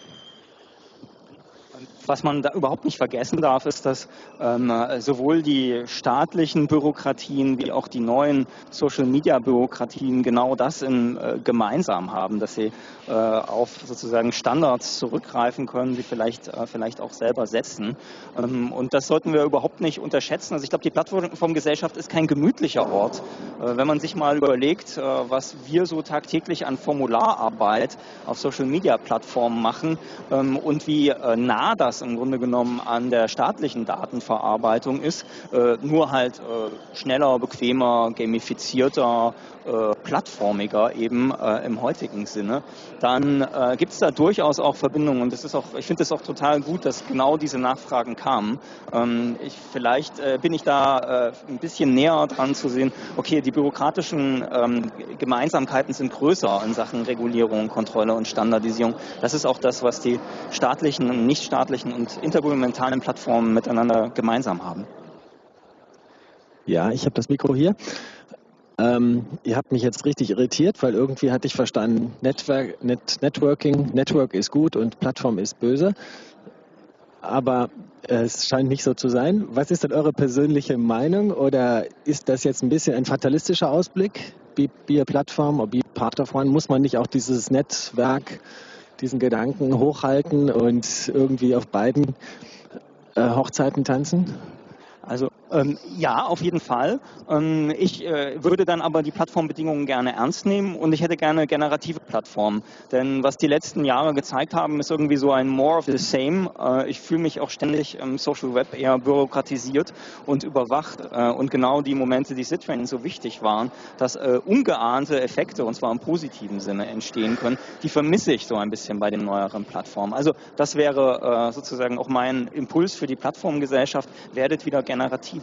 [SPEAKER 3] Was man da überhaupt nicht vergessen darf, ist, dass ähm, sowohl die staatlichen Bürokratien wie auch die neuen Social-Media-Bürokratien genau das in, äh, gemeinsam haben, dass sie äh, auf sozusagen Standards zurückgreifen können, die vielleicht, äh, vielleicht auch selber setzen. Ähm, und das sollten wir überhaupt nicht unterschätzen. Also ich glaube, die Plattformgesellschaft ist kein gemütlicher Ort. Äh, wenn man sich mal überlegt, äh, was wir so tagtäglich an Formulararbeit auf Social-Media-Plattformen machen ähm, und wie äh, nah das im Grunde genommen an der staatlichen Datenverarbeitung ist, äh, nur halt äh, schneller, bequemer, gamifizierter, äh, plattformiger eben äh, im heutigen Sinne, dann äh, gibt es da durchaus auch Verbindungen und das ist auch, ich finde es auch total gut, dass genau diese Nachfragen kamen. Ähm, ich, vielleicht äh, bin ich da äh, ein bisschen näher dran zu sehen, okay, die bürokratischen ähm, Gemeinsamkeiten sind größer in Sachen Regulierung, Kontrolle und Standardisierung. Das ist auch das, was die staatlichen und nichtstaatlichen und intergouvernementalen Plattformen miteinander gemeinsam haben.
[SPEAKER 8] Ja, ich habe das Mikro hier. Ähm, ihr habt mich jetzt richtig irritiert, weil irgendwie hatte ich verstanden, Network, Net, Networking, Network ist gut und Plattform ist böse. Aber äh, es scheint nicht so zu sein. Was ist denn eure persönliche Meinung? Oder ist das jetzt ein bisschen ein fatalistischer Ausblick? Be, be a Plattform or be part of one? Muss man nicht auch dieses Netzwerk, diesen Gedanken hochhalten und irgendwie auf beiden äh, Hochzeiten tanzen?
[SPEAKER 3] Also ähm, ja, auf jeden Fall. Ähm, ich äh, würde dann aber die Plattformbedingungen gerne ernst nehmen und ich hätte gerne generative Plattformen. Denn was die letzten Jahre gezeigt haben, ist irgendwie so ein more of the same. Äh, ich fühle mich auch ständig im Social Web eher bürokratisiert und überwacht. Äh, und genau die Momente, die Sitraining so wichtig waren, dass äh, ungeahnte Effekte, und zwar im positiven Sinne, entstehen können, die vermisse ich so ein bisschen bei den neueren Plattformen. Also das wäre äh, sozusagen auch mein Impuls für die Plattformgesellschaft. Werdet wieder generativer.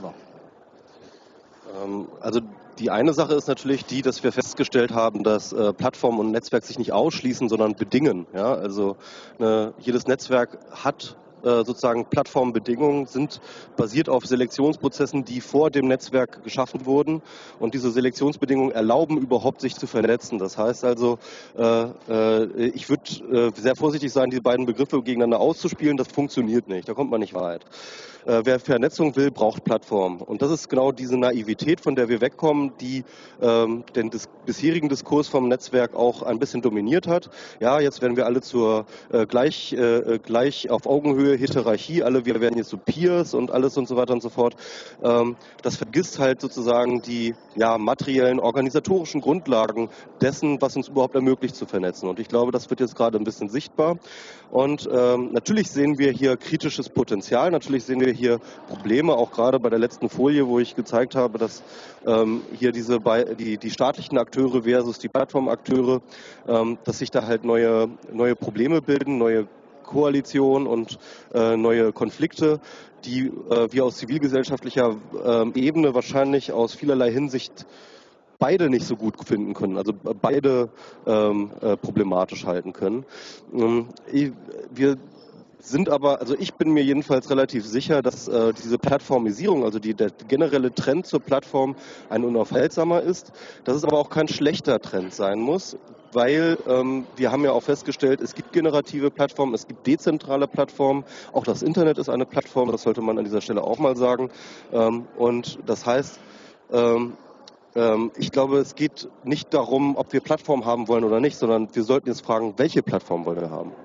[SPEAKER 2] Also die eine Sache ist natürlich die, dass wir festgestellt haben, dass äh, Plattform und Netzwerk sich nicht ausschließen, sondern bedingen. Ja? Also ne, jedes Netzwerk hat äh, sozusagen Plattformbedingungen, sind basiert auf Selektionsprozessen, die vor dem Netzwerk geschaffen wurden. Und diese Selektionsbedingungen erlauben überhaupt, sich zu vernetzen. Das heißt also, äh, äh, ich würde äh, sehr vorsichtig sein, diese beiden Begriffe gegeneinander auszuspielen. Das funktioniert nicht, da kommt man nicht weit. Äh, wer Vernetzung will, braucht Plattformen. Und das ist genau diese Naivität, von der wir wegkommen, die ähm, den dis- bisherigen Diskurs vom Netzwerk auch ein bisschen dominiert hat. Ja, jetzt werden wir alle zur äh, gleich, äh, gleich auf Augenhöhe, Hierarchie, alle wir werden jetzt so Peers und alles und so weiter und so fort. Ähm, das vergisst halt sozusagen die ja, materiellen, organisatorischen Grundlagen dessen, was uns überhaupt ermöglicht zu vernetzen. Und ich glaube, das wird jetzt gerade ein bisschen sichtbar. Und ähm, natürlich sehen wir hier kritisches Potenzial, natürlich sehen wir hier Probleme, auch gerade bei der letzten Folie, wo ich gezeigt habe, dass ähm, hier diese die, die staatlichen Akteure versus die Plattformakteure, ähm, dass sich da halt neue, neue Probleme bilden, neue Koalitionen und äh, neue Konflikte, die äh, wir aus zivilgesellschaftlicher äh, Ebene wahrscheinlich aus vielerlei Hinsicht beide nicht so gut finden können, also beide ähm, äh, problematisch halten können. Ähm, wir sind aber, also ich bin mir jedenfalls relativ sicher, dass äh, diese Plattformisierung, also die, der generelle Trend zur Plattform ein unaufhaltsamer ist, dass es aber auch kein schlechter Trend sein muss, weil ähm, wir haben ja auch festgestellt, es gibt generative Plattformen, es gibt dezentrale Plattformen, auch das Internet ist eine Plattform, das sollte man an dieser Stelle auch mal sagen. Ähm, und das heißt, ähm, ähm, ich glaube, es geht nicht darum, ob wir Plattformen haben wollen oder nicht, sondern wir sollten jetzt fragen, welche Plattform wollen wir haben.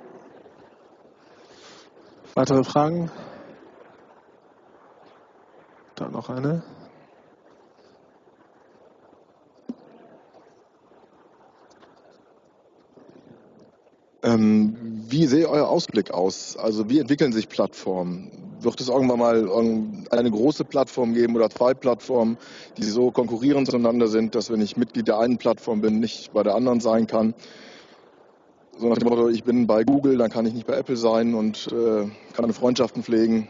[SPEAKER 4] Weitere Fragen? Da noch eine.
[SPEAKER 9] Ähm, wie sehe euer Ausblick aus? Also wie entwickeln sich Plattformen? Wird es irgendwann mal eine große Plattform geben oder zwei Plattformen, die so konkurrierend zueinander sind, dass wenn ich Mitglied der einen Plattform bin, nicht bei der anderen sein kann? So nach dem Motto, ich bin bei Google, dann kann ich nicht bei Apple sein und äh, kann eine Freundschaften pflegen.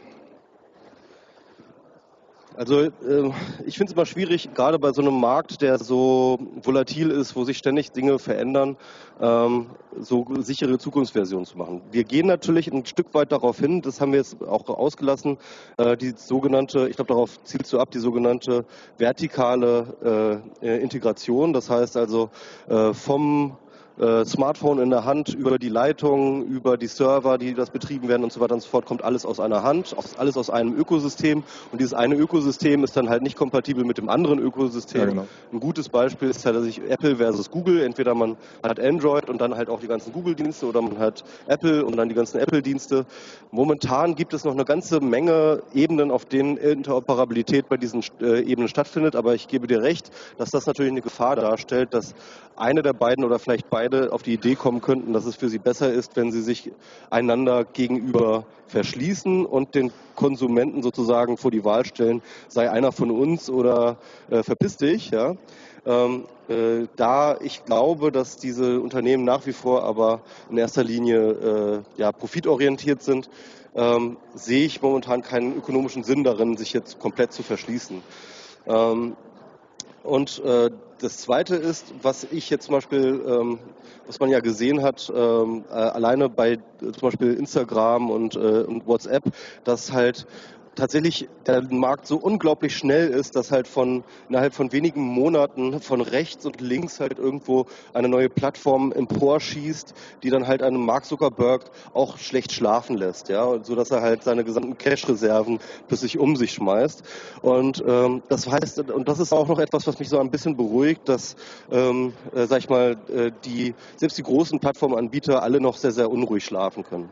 [SPEAKER 2] Also äh, ich finde es immer schwierig, gerade bei so einem Markt, der so volatil ist, wo sich ständig Dinge verändern, ähm, so sichere Zukunftsversionen zu machen. Wir gehen natürlich ein Stück weit darauf hin, das haben wir jetzt auch ausgelassen, äh, die sogenannte, ich glaube darauf zielst du ab, die sogenannte vertikale äh, Integration. Das heißt also äh, vom Äh, Smartphone in der Hand, über die Leitung, über die Server, die das betrieben werden und so weiter und so fort, kommt alles aus einer Hand, alles aus einem Ökosystem und dieses eine Ökosystem ist dann halt nicht kompatibel mit dem anderen Ökosystem. Ja, genau. Ein gutes Beispiel ist halt dass Apple versus Google, entweder man hat Android und dann halt auch die ganzen Google-Dienste oder man hat Apple und dann die ganzen Apple-Dienste. Momentan gibt es noch eine ganze Menge Ebenen, auf denen Interoperabilität bei diesen äh, Ebenen stattfindet, aber ich gebe dir recht, dass das natürlich eine Gefahr darstellt, dass eine der beiden oder vielleicht beide auf die Idee kommen könnten, dass es für sie besser ist, wenn sie sich einander gegenüber verschließen und den Konsumenten sozusagen vor die Wahl stellen, sei einer von uns oder äh, verpiss dich. Ja? Ähm, äh, da ich glaube, dass diese Unternehmen nach wie vor aber in erster Linie äh, ja, profitorientiert sind, ähm, sehe ich momentan keinen ökonomischen Sinn darin, sich jetzt komplett zu verschließen. Ähm, Und äh, das Zweite ist, was ich jetzt zum Beispiel, ähm, was man ja gesehen hat, ähm, äh, alleine bei äh, zum Beispiel Instagram und, äh, und WhatsApp, dass halt tatsächlich der Markt so unglaublich schnell ist, dass halt von innerhalb von wenigen Monaten von rechts und links halt irgendwo eine neue Plattform emporschießt, die dann halt einen Mark Zuckerberg auch schlecht schlafen lässt, ja, so dass er halt seine gesamten Cash-Reserven bis sich um sich schmeißt. Und ähm, das heißt, und das ist auch noch etwas, was mich so ein bisschen beruhigt, dass, ähm, äh, sag ich mal, äh, die selbst die großen Plattformanbieter alle noch sehr, sehr unruhig schlafen können.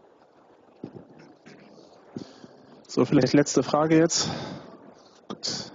[SPEAKER 4] So, vielleicht letzte Frage jetzt. Gut.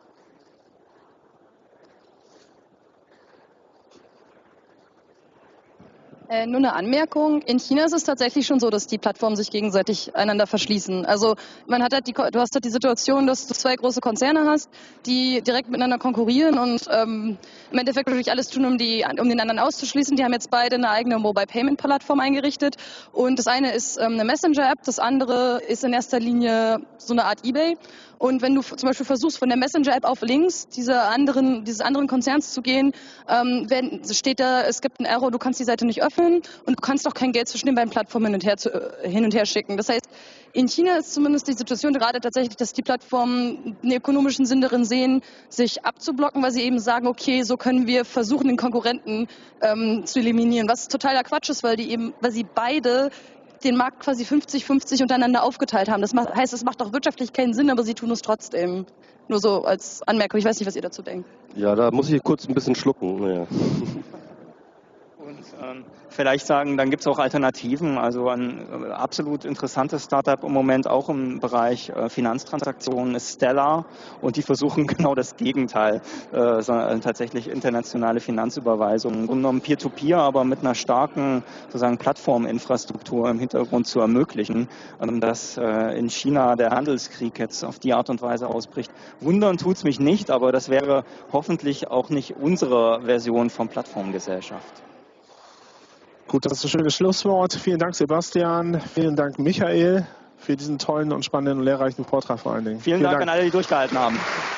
[SPEAKER 10] Äh, nur eine Anmerkung. In China ist es tatsächlich schon so, dass die Plattformen sich gegenseitig einander verschließen. Also man hat halt die, du hast halt die Situation, dass du zwei große Konzerne hast, die direkt miteinander konkurrieren und ähm, im Endeffekt natürlich alles tun, um, die, um den anderen auszuschließen. Die haben jetzt beide eine eigene Mobile Payment Plattform eingerichtet und das eine ist ähm, eine Messenger-App, das andere ist in erster Linie so eine Art eBay. Und wenn du zum Beispiel versuchst, von der Messenger-App auf links diese anderen, dieses anderen Konzerns zu gehen, ähm, wenn, steht da, es gibt einen Error, du kannst die Seite nicht öffnen und du kannst auch kein Geld zwischen den beiden Plattformen hin und her, zu, äh, hin und her schicken. Das heißt, in China ist zumindest die Situation gerade tatsächlich, dass die Plattformen einen ökonomischen Sinn darin sehen, sich abzublocken, weil sie eben sagen, okay, so können wir versuchen, den Konkurrenten ähm, zu eliminieren. Was totaler Quatsch ist, weil die eben, weil sie beide den Markt quasi fünfzig fünfzig untereinander aufgeteilt haben. Das macht, heißt, es macht auch wirtschaftlich keinen Sinn, aber sie tun es trotzdem. Nur so als Anmerkung. Ich weiß nicht, was ihr dazu denkt.
[SPEAKER 2] Ja, da muss ich kurz ein bisschen schlucken. Naja.
[SPEAKER 3] Und ähm, vielleicht sagen, dann gibt es auch Alternativen. Also ein äh, absolut interessantes Startup im Moment auch im Bereich äh, Finanztransaktionen ist Stellar und die versuchen genau das Gegenteil, äh, so, äh, tatsächlich internationale Finanzüberweisungen, im Grunde genommen Peer-to-Peer, aber mit einer starken sozusagen Plattforminfrastruktur im Hintergrund zu ermöglichen, ähm, dass äh, in China der Handelskrieg jetzt auf die Art und Weise ausbricht. Wundern tut's mich nicht, aber das wäre hoffentlich auch nicht unsere Version von Plattformgesellschaft.
[SPEAKER 4] Gut, das ist ein schönes Schlusswort. Vielen Dank, Sebastian. Vielen Dank, Michael, für diesen tollen und spannenden und lehrreichen Vortrag vor allen Dingen.
[SPEAKER 3] Vielen, Vielen Dank, Dank an alle, die durchgehalten haben.